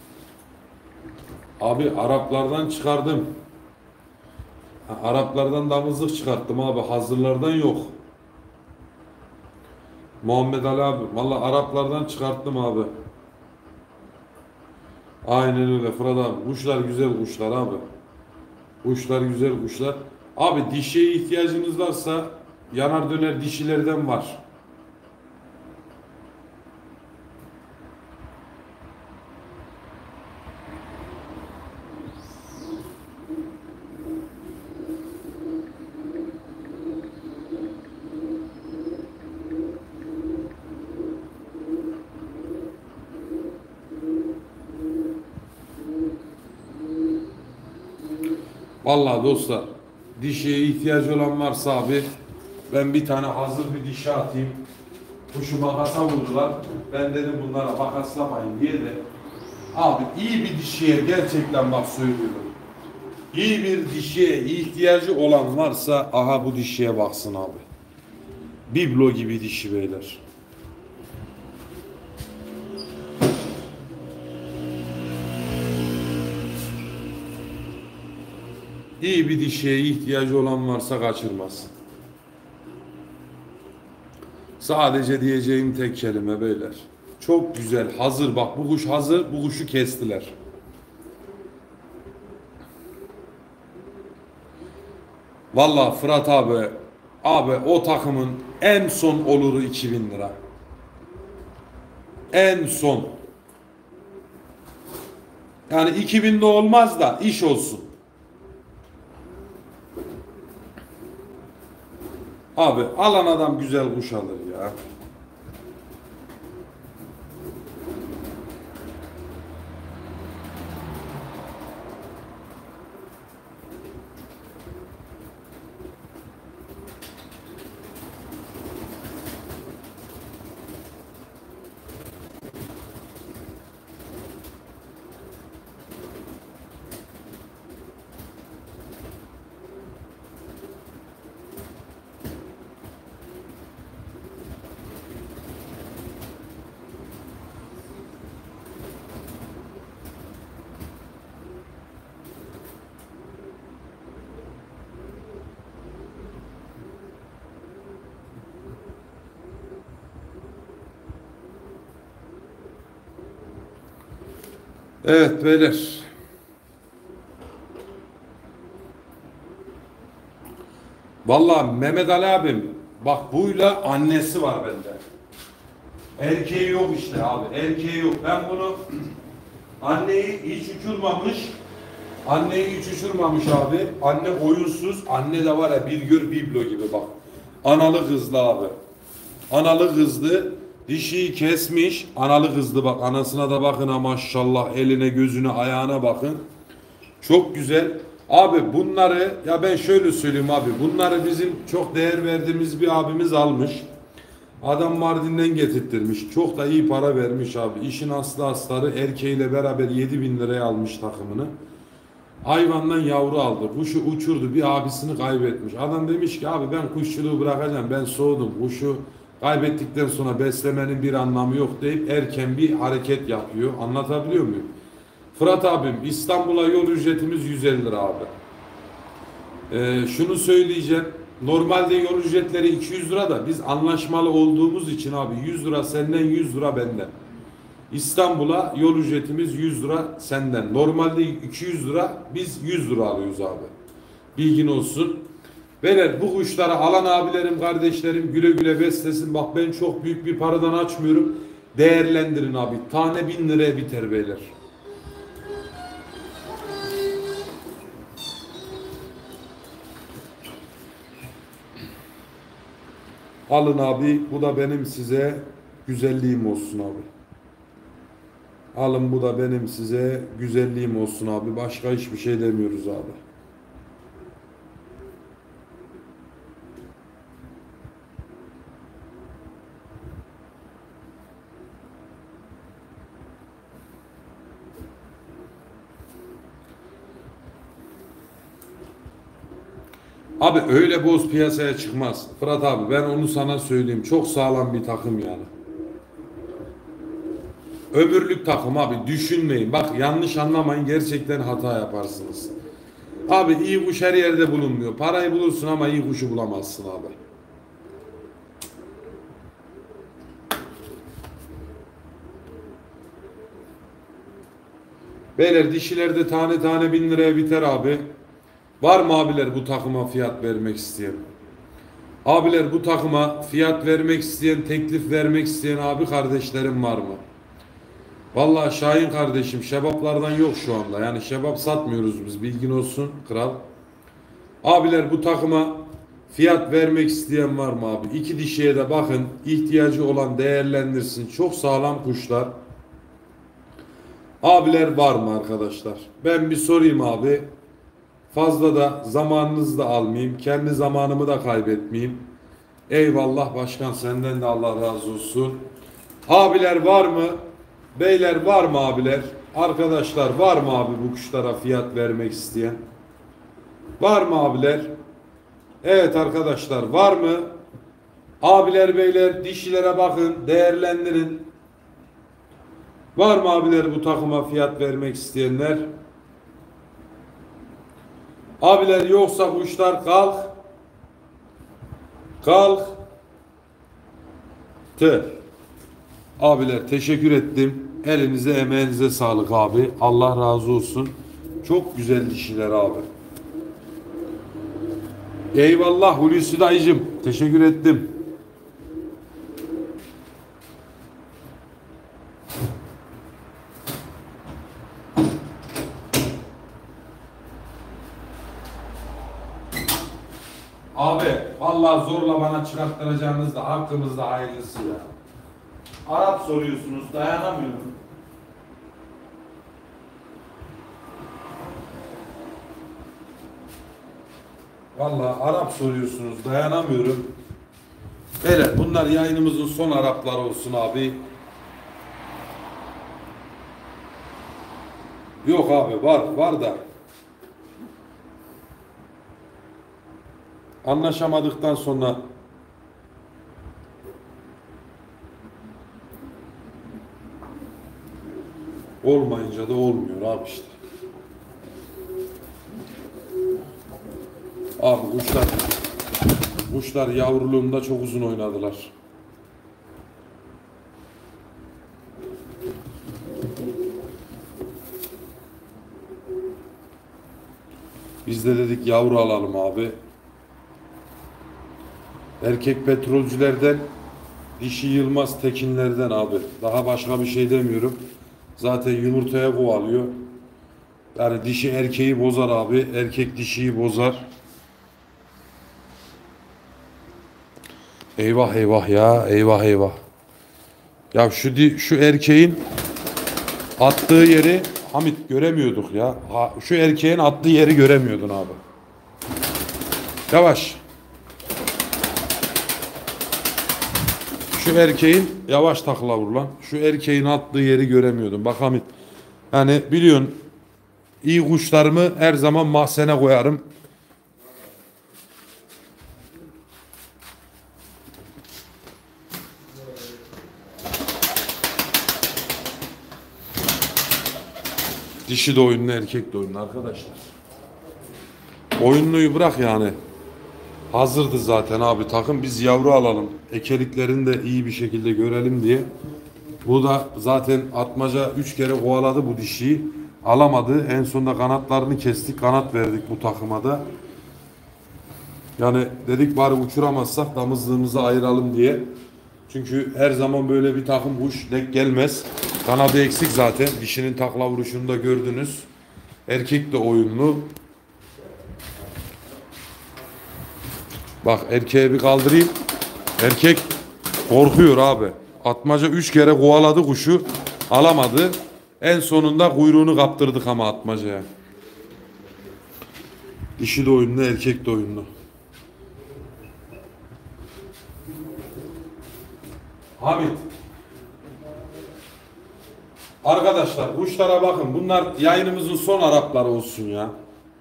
abi Araplardan çıkardım. Ha, Araplardan damızlık çıkarttım abi. Hazırlardan yok. Muhammed Ali abi. Vallahi Araplardan çıkarttım abi. Aynen öyle Fırat abi. Kuşlar güzel kuşlar abi. Kuşlar güzel kuşlar. Abi dişiye ihtiyacınız varsa yanar döner dişilerden var. Vallahi dostlar dişiye ihtiyacı olan varsa abi ben bir tane hazır bir dişi atayım. Kuşu makasa vurdular. Ben dedim bunlara makaslamayın diye de abi iyi bir dişiye gerçekten bak söylüyorum. İyi bir dişiye ihtiyacı olan varsa aha bu dişiye baksın abi. Biblo gibi dişi beyler. İyi bir dişiye ihtiyacı olan varsa kaçırmaz. Sadece diyeceğim tek kelime beyler. Çok güzel, hazır. Bak bu kuş hazır, bu kuşu kestiler. Vallahi Fırat abi, abi o takımın en son oluru iki bin lira. En son. Yani iki binde olmaz da iş olsun. Abi alan adam güzel kuş alır ya. Evet beyler. Vallahi Mehmet Ali abim bak buyla annesi var bende. Erkeği yok işte abi. Erkeği yok. Ben bunu anneyi hiç uçurmamış. Anneyi hiç uçurmamış abi. Anne oyunsuz. Anne de var ya bir gör biblo gibi bak. Analı kızlı abi. Analı kızlı. Dişiyi kesmiş. Analı kızlı bak. Anasına da bakın ha maşallah. Eline gözüne ayağına bakın. Çok güzel. Abi bunları ya ben şöyle söyleyeyim abi. Bunları bizim çok değer verdiğimiz bir abimiz almış. Adam Mardin'den getirttirmiş. Çok da iyi para vermiş abi. İşin aslı astarı erkeğiyle beraber yedi bin liraya almış takımını. Hayvandan yavru aldı. Kuşu uçurdu. Bir abisini kaybetmiş. Adam demiş ki abi ben kuşçuluğu bırakacağım. Ben soğudum. Kuşu kaybettikten sonra beslemenin bir anlamı yok deyip erken bir hareket yapıyor. Anlatabiliyor muyum? Fırat abim, İstanbul'a yol ücretimiz yüz elli lira abi. Ee, şunu söyleyeceğim. Normalde yol ücretleri iki yüz lira da biz anlaşmalı olduğumuz için abi yüz lira senden, yüz lira benden. İstanbul'a yol ücretimiz yüz lira senden. Normalde iki yüz lira, biz yüz lira alıyoruz abi. Bilgin olsun. Beyler, bu kuşları alan abilerim, kardeşlerim güle güle beslesin. Bak, ben çok büyük bir paradan açmıyorum. Değerlendirin abi. Tane bin liraya biter beyler. Alın abi. Bu da benim size güzelliğim olsun abi. Alın, bu da benim size güzelliğim olsun abi. Başka hiçbir şey demiyoruz abi. Abi öyle boz piyasaya çıkmaz. Fırat abi, ben onu sana söyleyeyim. Çok sağlam bir takım yani. Ömürlük takım abi, düşünmeyin. Bak, yanlış anlamayın, gerçekten hata yaparsınız. Abi, iyi kuş her yerde bulunmuyor. Parayı bulursun ama iyi kuşu bulamazsın abi. Beyler, dişilerde tane tane bin liraya biter abi. Var mı abiler bu takıma fiyat vermek isteyen? Abiler, bu takıma fiyat vermek isteyen, teklif vermek isteyen abi kardeşlerim var mı? Vallahi Şahin kardeşim, şebaplardan yok şu anda. Yani şebap satmıyoruz biz, bilgin olsun kral. Abiler, bu takıma fiyat vermek isteyen var mı abi? İki dişiye de bakın, ihtiyacı olan değerlendirsin. Çok sağlam kuşlar. Abiler var mı arkadaşlar? Ben bir sorayım abi. Fazla da zamanınızı da almayayım. Kendi zamanımı da kaybetmeyeyim. Eyvallah başkan, senden de Allah razı olsun. Abiler var mı? Beyler var mı abiler? Arkadaşlar var mı abi bu kuşlara fiyat vermek isteyen? Var mı abiler? Evet arkadaşlar, var mı? Abiler, beyler, dişilere bakın, değerlendirin. Var mı abiler bu takıma fiyat vermek isteyenler? Abiler, yoksa kuşlar kalk. Kalk. Tı. Abiler, teşekkür ettim. Elinize emeğinize sağlık abi. Allah razı olsun. Çok güzel dişiler abi. Eyvallah Hulusi dayıcım. Teşekkür ettim. Abi vallahi zorla bana çıkarttıracağınız da hakkımızda hayırlısı ya. Arap soruyorsunuz, dayanamıyorum. Vallahi Arap soruyorsunuz, dayanamıyorum. Beyler, bunlar yayınımızın son Arapları olsun abi. Yok abi, var var da anlaşamadıktan sonra olmayınca da olmuyor abi işte. Abi kuşlar kuşlar yavruluğunda çok uzun oynadılar. Biz de dedik yavru alalım abi. Erkek petrolcülerden, dişi Yılmaz Tekinlerden abi. Daha başka bir şey demiyorum. Zaten yumurtaya kovalıyor. Yani dişi erkeği bozar abi. Erkek dişiyi bozar. Eyvah eyvah ya. Eyvah eyvah. Ya şu di şu erkeğin attığı yeri Hamit göremiyorduk ya. Ha, şu erkeğin attığı yeri göremiyordun abi. Yavaş. Şu erkeğin yavaş takla vur lan. Şu erkeğin attığı yeri göremiyordum. Bak Hamit. Yani biliyorsun, iyi kuşlarımı her zaman mahzene koyarım. Dişi de oyunlu, erkek de oyunlu arkadaşlar. Oyunluyu bırak yani. Hazırdı zaten abi takım. Biz yavru alalım. Ekeliklerini de iyi bir şekilde görelim diye. Bu da zaten atmaca üç kere kovaladı bu dişiyi. Alamadı. En sonunda kanatlarını kestik. Kanat verdik bu takıma da. Yani dedik bari uçuramazsak damızlığımızı ayıralım diye. Çünkü her zaman böyle bir takım kuş denk gelmez. Kanadı eksik zaten. Dişinin takla vuruşunu da gördünüz. Erkek de oyunlu. Bak erkeğe bir kaldırayım. Erkek korkuyor abi. Atmaca üç kere kovaladı kuşu. Alamadı. En sonunda kuyruğunu kaptırdık ama atmacaya. Dişi de oyunlu, erkek de oyunlu. Hamit. Arkadaşlar kuşlara bakın. Bunlar yayınımızın son Arapları olsun ya.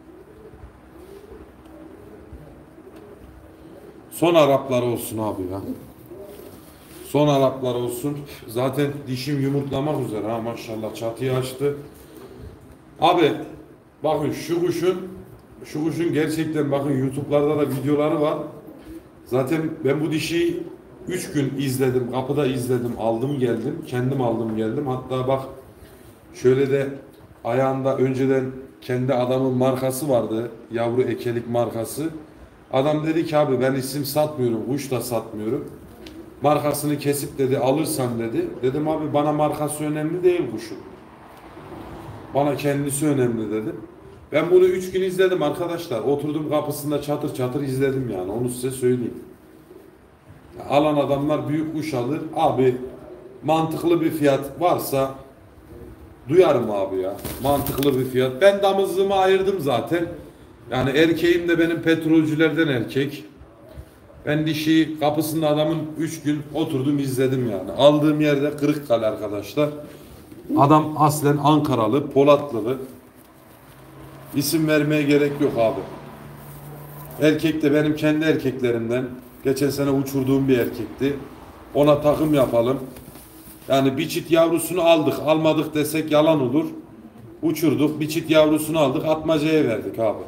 Son Arapları olsun abi ya. Son Araplar olsun. Zaten dişim yumurtlamak üzere ha maşallah çatıyı açtı. Abi bakın şu kuşun şu kuşun gerçekten bakın YouTube'larda da videoları var. Zaten ben bu dişiyi üç gün izledim. Kapıda izledim. Aldım geldim. Kendim aldım geldim. Hatta bak şöyle de ayağında önceden kendi adamın markası vardı. Yavru ekelik markası. Adam dedi ki abi ben isim satmıyorum. Kuş da satmıyorum. Markasını kesip dedi alırsan dedi. Dedim abi bana markası önemli değil kuşun. Bana kendisi önemli dedim. Ben bunu üç gün izledim arkadaşlar. Oturdum kapısında çatır çatır izledim yani. Onu size söyleyeyim. Alan adamlar büyük kuş alır. Abi mantıklı bir fiyat varsa duyarım abi ya. Mantıklı bir fiyat. Ben damızlığımı ayırdım zaten. Yani erkeğim de benim petrolcülerden erkek. Ben dişi kapısında adamın üç gün oturdum izledim yani. Aldığım yerde Kırıkkale arkadaşlar. Adam aslen Ankaralı, Polatlılı. İsim vermeye gerek yok abi. Erkek de benim kendi erkeklerimden. Geçen sene uçurduğum bir erkekti. Ona takım yapalım. Yani bir çift yavrusunu aldık. Almadık desek yalan olur. Uçurduk. Bir çift yavrusunu aldık. Atmacaya verdik abi.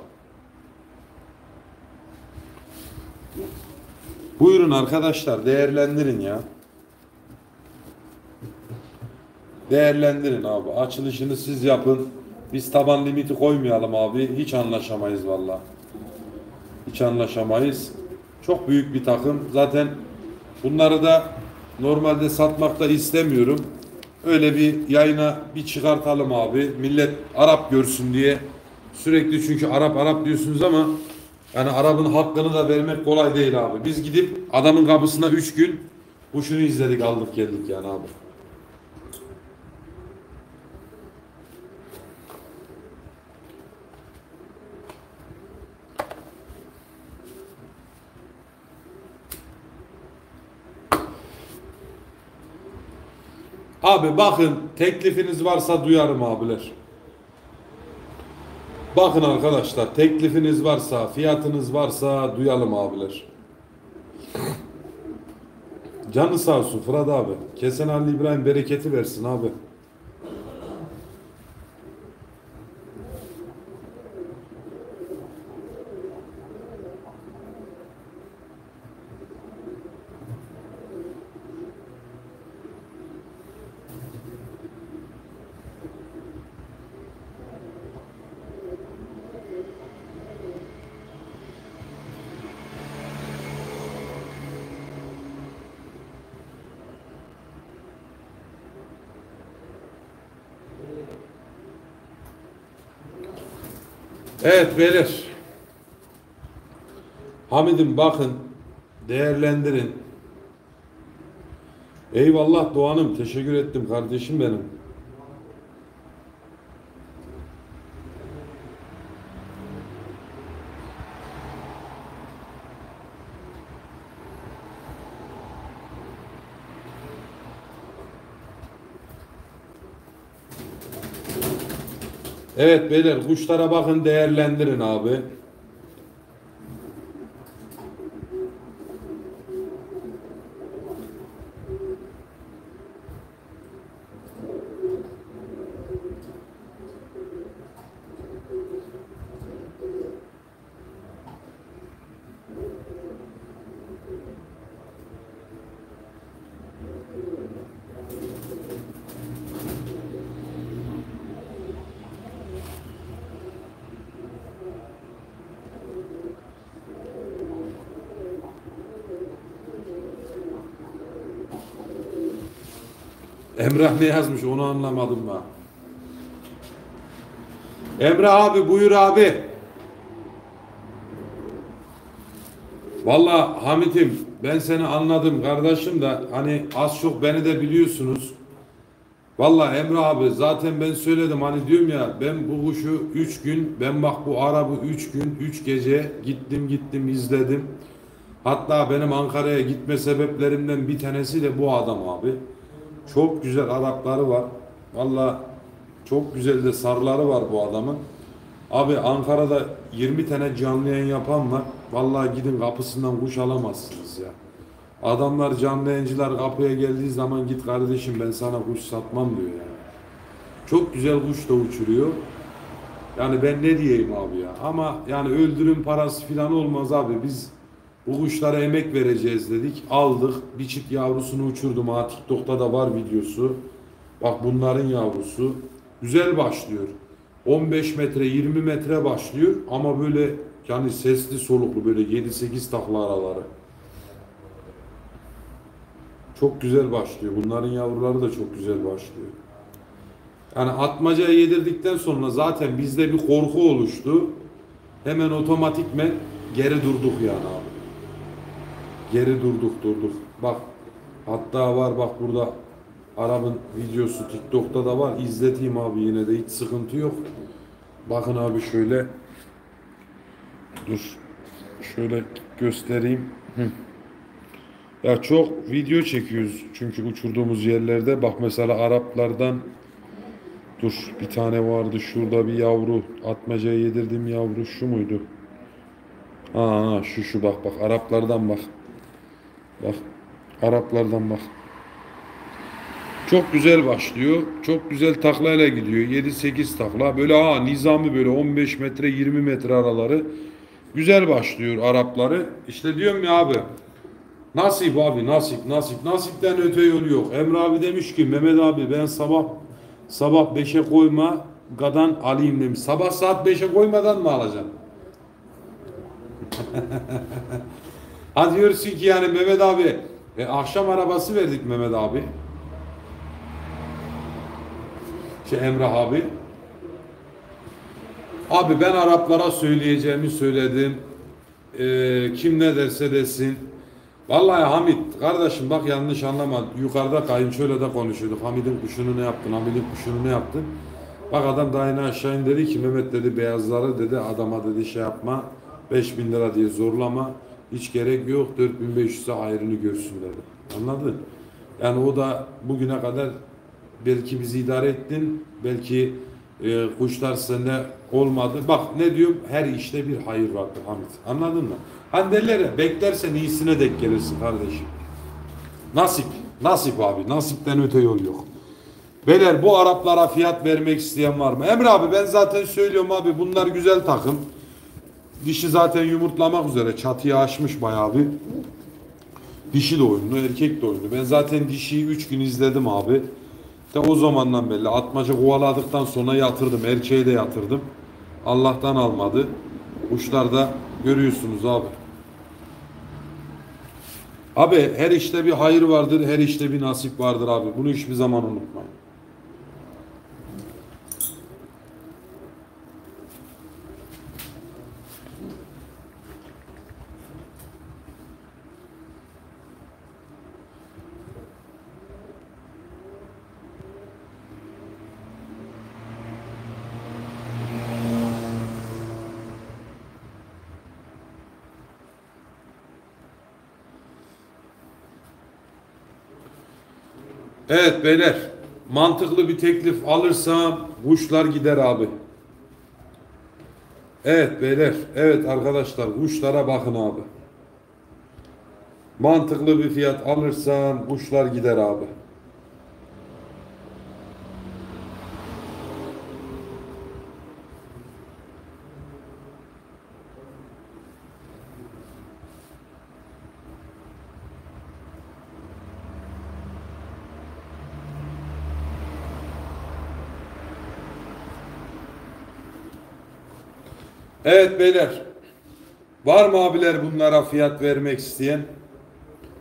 Buyurun arkadaşlar değerlendirin ya. Değerlendirin abi. Açılışını siz yapın. Biz taban limiti koymayalım abi. Hiç anlaşamayız vallahi. Hiç anlaşamayız. Çok büyük bir takım. Zaten bunları da normalde satmakta istemiyorum. Öyle bir yayına bir çıkartalım abi. Millet Arap görsün diye. Sürekli çünkü Arap Arap diyorsunuz ama yani Arap'ın hakkını da vermek kolay değil abi. Biz gidip adamın kapısına üç gün kuşunu izledik aldık geldik yani abi. Abi bakın teklifiniz varsa duyarım abiler. Bakın arkadaşlar teklifiniz varsa fiyatınız varsa duyalım abiler. Canı sağ olsun Fırat abi. Kesen Ali İbrahim bereketi versin abi. Evet beyler. Hamid'im bakın değerlendirin. Eyvallah Doğan'ım teşekkür ettim kardeşim benim. Evet beyler kuşlara bakın değerlendirin abi. Emrah ne yazmış onu anlamadım ben. Emrah abi buyur abi. Vallahi Hamit'im ben seni anladım kardeşim de hani az çok beni de biliyorsunuz. Vallahi Emre abi zaten ben söyledim hani diyorum ya ben bu kuşu üç gün ben bak bu Arap'ı üç gün üç gece gittim gittim izledim. Hatta benim Ankara'ya gitme sebeplerimden bir tanesi de bu adam abi. Çok güzel Arapları var. Vallahi çok güzel de sarıları var bu adamın. Abi Ankara'da yirmi tane canlı yayın yapan var. Vallahi gidin kapısından kuş alamazsınız ya. Adamlar canlı yayıncılar kapıya geldiği zaman git kardeşim ben sana kuş satmam diyor yani. Çok güzel kuş da uçuruyor. Yani ben ne diyeyim abi ya. Ama yani öldürüm parası falan olmaz abi. Biz bu kuşlara emek vereceğiz dedik. Aldık. Bir çift yavrusunu uçurdum. Ha TikTok'ta da var videosu. Bak bunların yavrusu. Güzel başlıyor. on beş metre yirmi metre başlıyor. Ama böyle yani sesli soluklu böyle yedi sekiz takla araları. Çok güzel başlıyor. Bunların yavruları da çok güzel başlıyor. Yani atmacaya yedirdikten sonra zaten bizde bir korku oluştu. Hemen otomatikmen geri durduk yani abi. Geri durduk durduk. Bak hatta var bak burada Arap'ın videosu TikTok'ta da var. İzleteyim abi yine de hiç sıkıntı yok. Bakın abi şöyle. Dur. Şöyle göstereyim. Hı. Ya çok video çekiyoruz çünkü uçurduğumuz yerlerde. Bak mesela Araplardan dur bir tane vardı şurada bir yavru. Atmacaya yedirdiğim yavru şu muydu? Aa şu şu bak bak Araplardan bak. Bak Araplardan bak. Çok güzel başlıyor. Çok güzel taklayla gidiyor. yedi sekiz takla. Böyle ha nizami böyle on beş metre yirmi metre araları. Güzel başlıyor Arapları. İşte diyorum ya abi. Nasip abi nasip nasip. Nasipten öte yolu yok. Emre abi demiş ki Mehmet abi ben sabah sabah beşe koyma gadan alayım demiş. Sabah saat beşe koymadan mı alacaksın? Ha diyorsun ki yani Mehmet abi e, akşam arabası verdik Mehmet abi. Şey Emrah abi. Abi ben Araplara söyleyeceğimi söyledim. Ee, kim ne derse desin. Vallahi Hamit kardeşim bak yanlış anlama. Yukarıda kayınçoyla da konuşuyorduk. Hamid'in kuşunu ne yaptın? Hamid'in kuşunu ne yaptın? Bak adam daha yine aşağı in dedi ki Mehmet dedi beyazları dedi adama dedi şey yapma. beş bin lira diye zorlama. Hiç gerek yok. dört bin beş yüze ayrını görsün dedi. Anladın? Yani o da bugüne kadar belki bizi idare ettin. Belki e, kuşlar sende olmadı. Bak ne diyorum? Her işte bir hayır vardır Hamit. Anladın mı? Hani derler ya beklersen iyisine denk gelirsin kardeşim. Nasip. Nasip abi. Nasipten öte yol yok. Beyler bu Araplara fiyat vermek isteyen var mı? Emre abi ben zaten söylüyorum abi bunlar güzel takım. Dişi zaten yumurtlamak üzere. Çatıyı aşmış bayağı bir. Dişi de oyunlu, erkek de oyunlu. Ben zaten dişiyi üç gün izledim abi. De o zamandan belli. Atmaca kovaladıktan sonra yatırdım. Erkeği de yatırdım. Allah'tan almadı. Kuşlar da görüyorsunuz abi. Abi her işte bir hayır vardır. Her işte bir nasip vardır abi. Bunu hiçbir zaman unutmayın. Evet beyler. Mantıklı bir teklif alırsam kuşlar gider abi. Evet beyler. Evet arkadaşlar kuşlara bakın abi. Mantıklı bir fiyat alırsam kuşlar gider abi. Evet beyler. Var mı abiler bunlara fiyat vermek isteyen?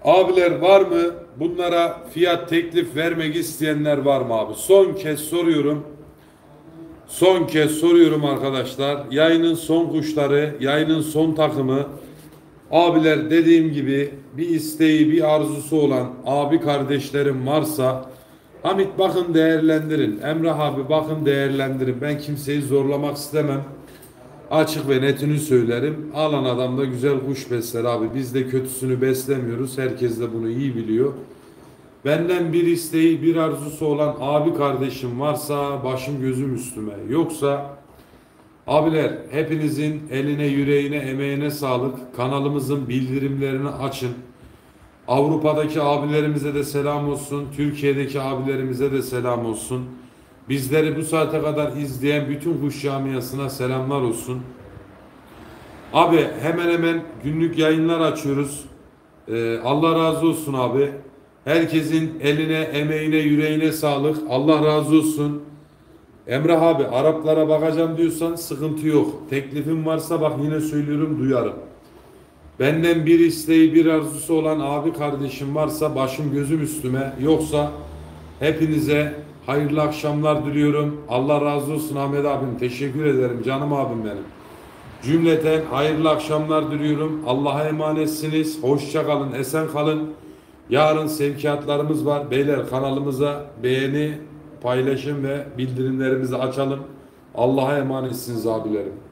Abiler var mı? Bunlara fiyat teklif vermek isteyenler var mı abi? Son kez soruyorum. Son kez soruyorum arkadaşlar. Yayının son kuşları, yayının son takımı. Abiler dediğim gibi bir isteği, bir arzusu olan abi kardeşlerim varsa Hamit bakın değerlendirin. Emrah abi bakın değerlendirin. Ben kimseyi zorlamak istemem. Açık ve netini söylerim. Alan adam da güzel kuş besler abi. Biz de kötüsünü beslemiyoruz. Herkes de bunu iyi biliyor. Benden bir isteği, bir arzusu olan abi kardeşim varsa başım gözüm üstüme. Yoksa abiler hepinizin eline, yüreğine, emeğine sağlık. Kanalımızın bildirimlerini açın. Avrupa'daki abilerimize de selam olsun. Türkiye'deki abilerimize de selam olsun. Bizleri bu saate kadar izleyen bütün kuş camiasına selamlar olsun. Abi hemen hemen günlük yayınlar açıyoruz. Ee, Allah razı olsun abi. Herkesin eline, emeğine, yüreğine sağlık. Allah razı olsun. Emrah abi Araplara bakacağım diyorsan sıkıntı yok. Teklifin varsa bak yine söylüyorum duyarım. Benden bir isteği, bir arzusu olan abi kardeşim varsa başım gözüm üstüme. Yoksa hepinize hayırlı akşamlar diliyorum. Allah razı olsun Ahmet abim. Teşekkür ederim canım abim benim. Cümleten hayırlı akşamlar diliyorum. Allah'a emanetsiniz. Hoşça kalın, esen kalın. Yarın sevkiyatlarımız var. Beyler kanalımıza beğeni, paylaşım ve bildirimlerimizi açalım. Allah'a emanetsiniz abilerim.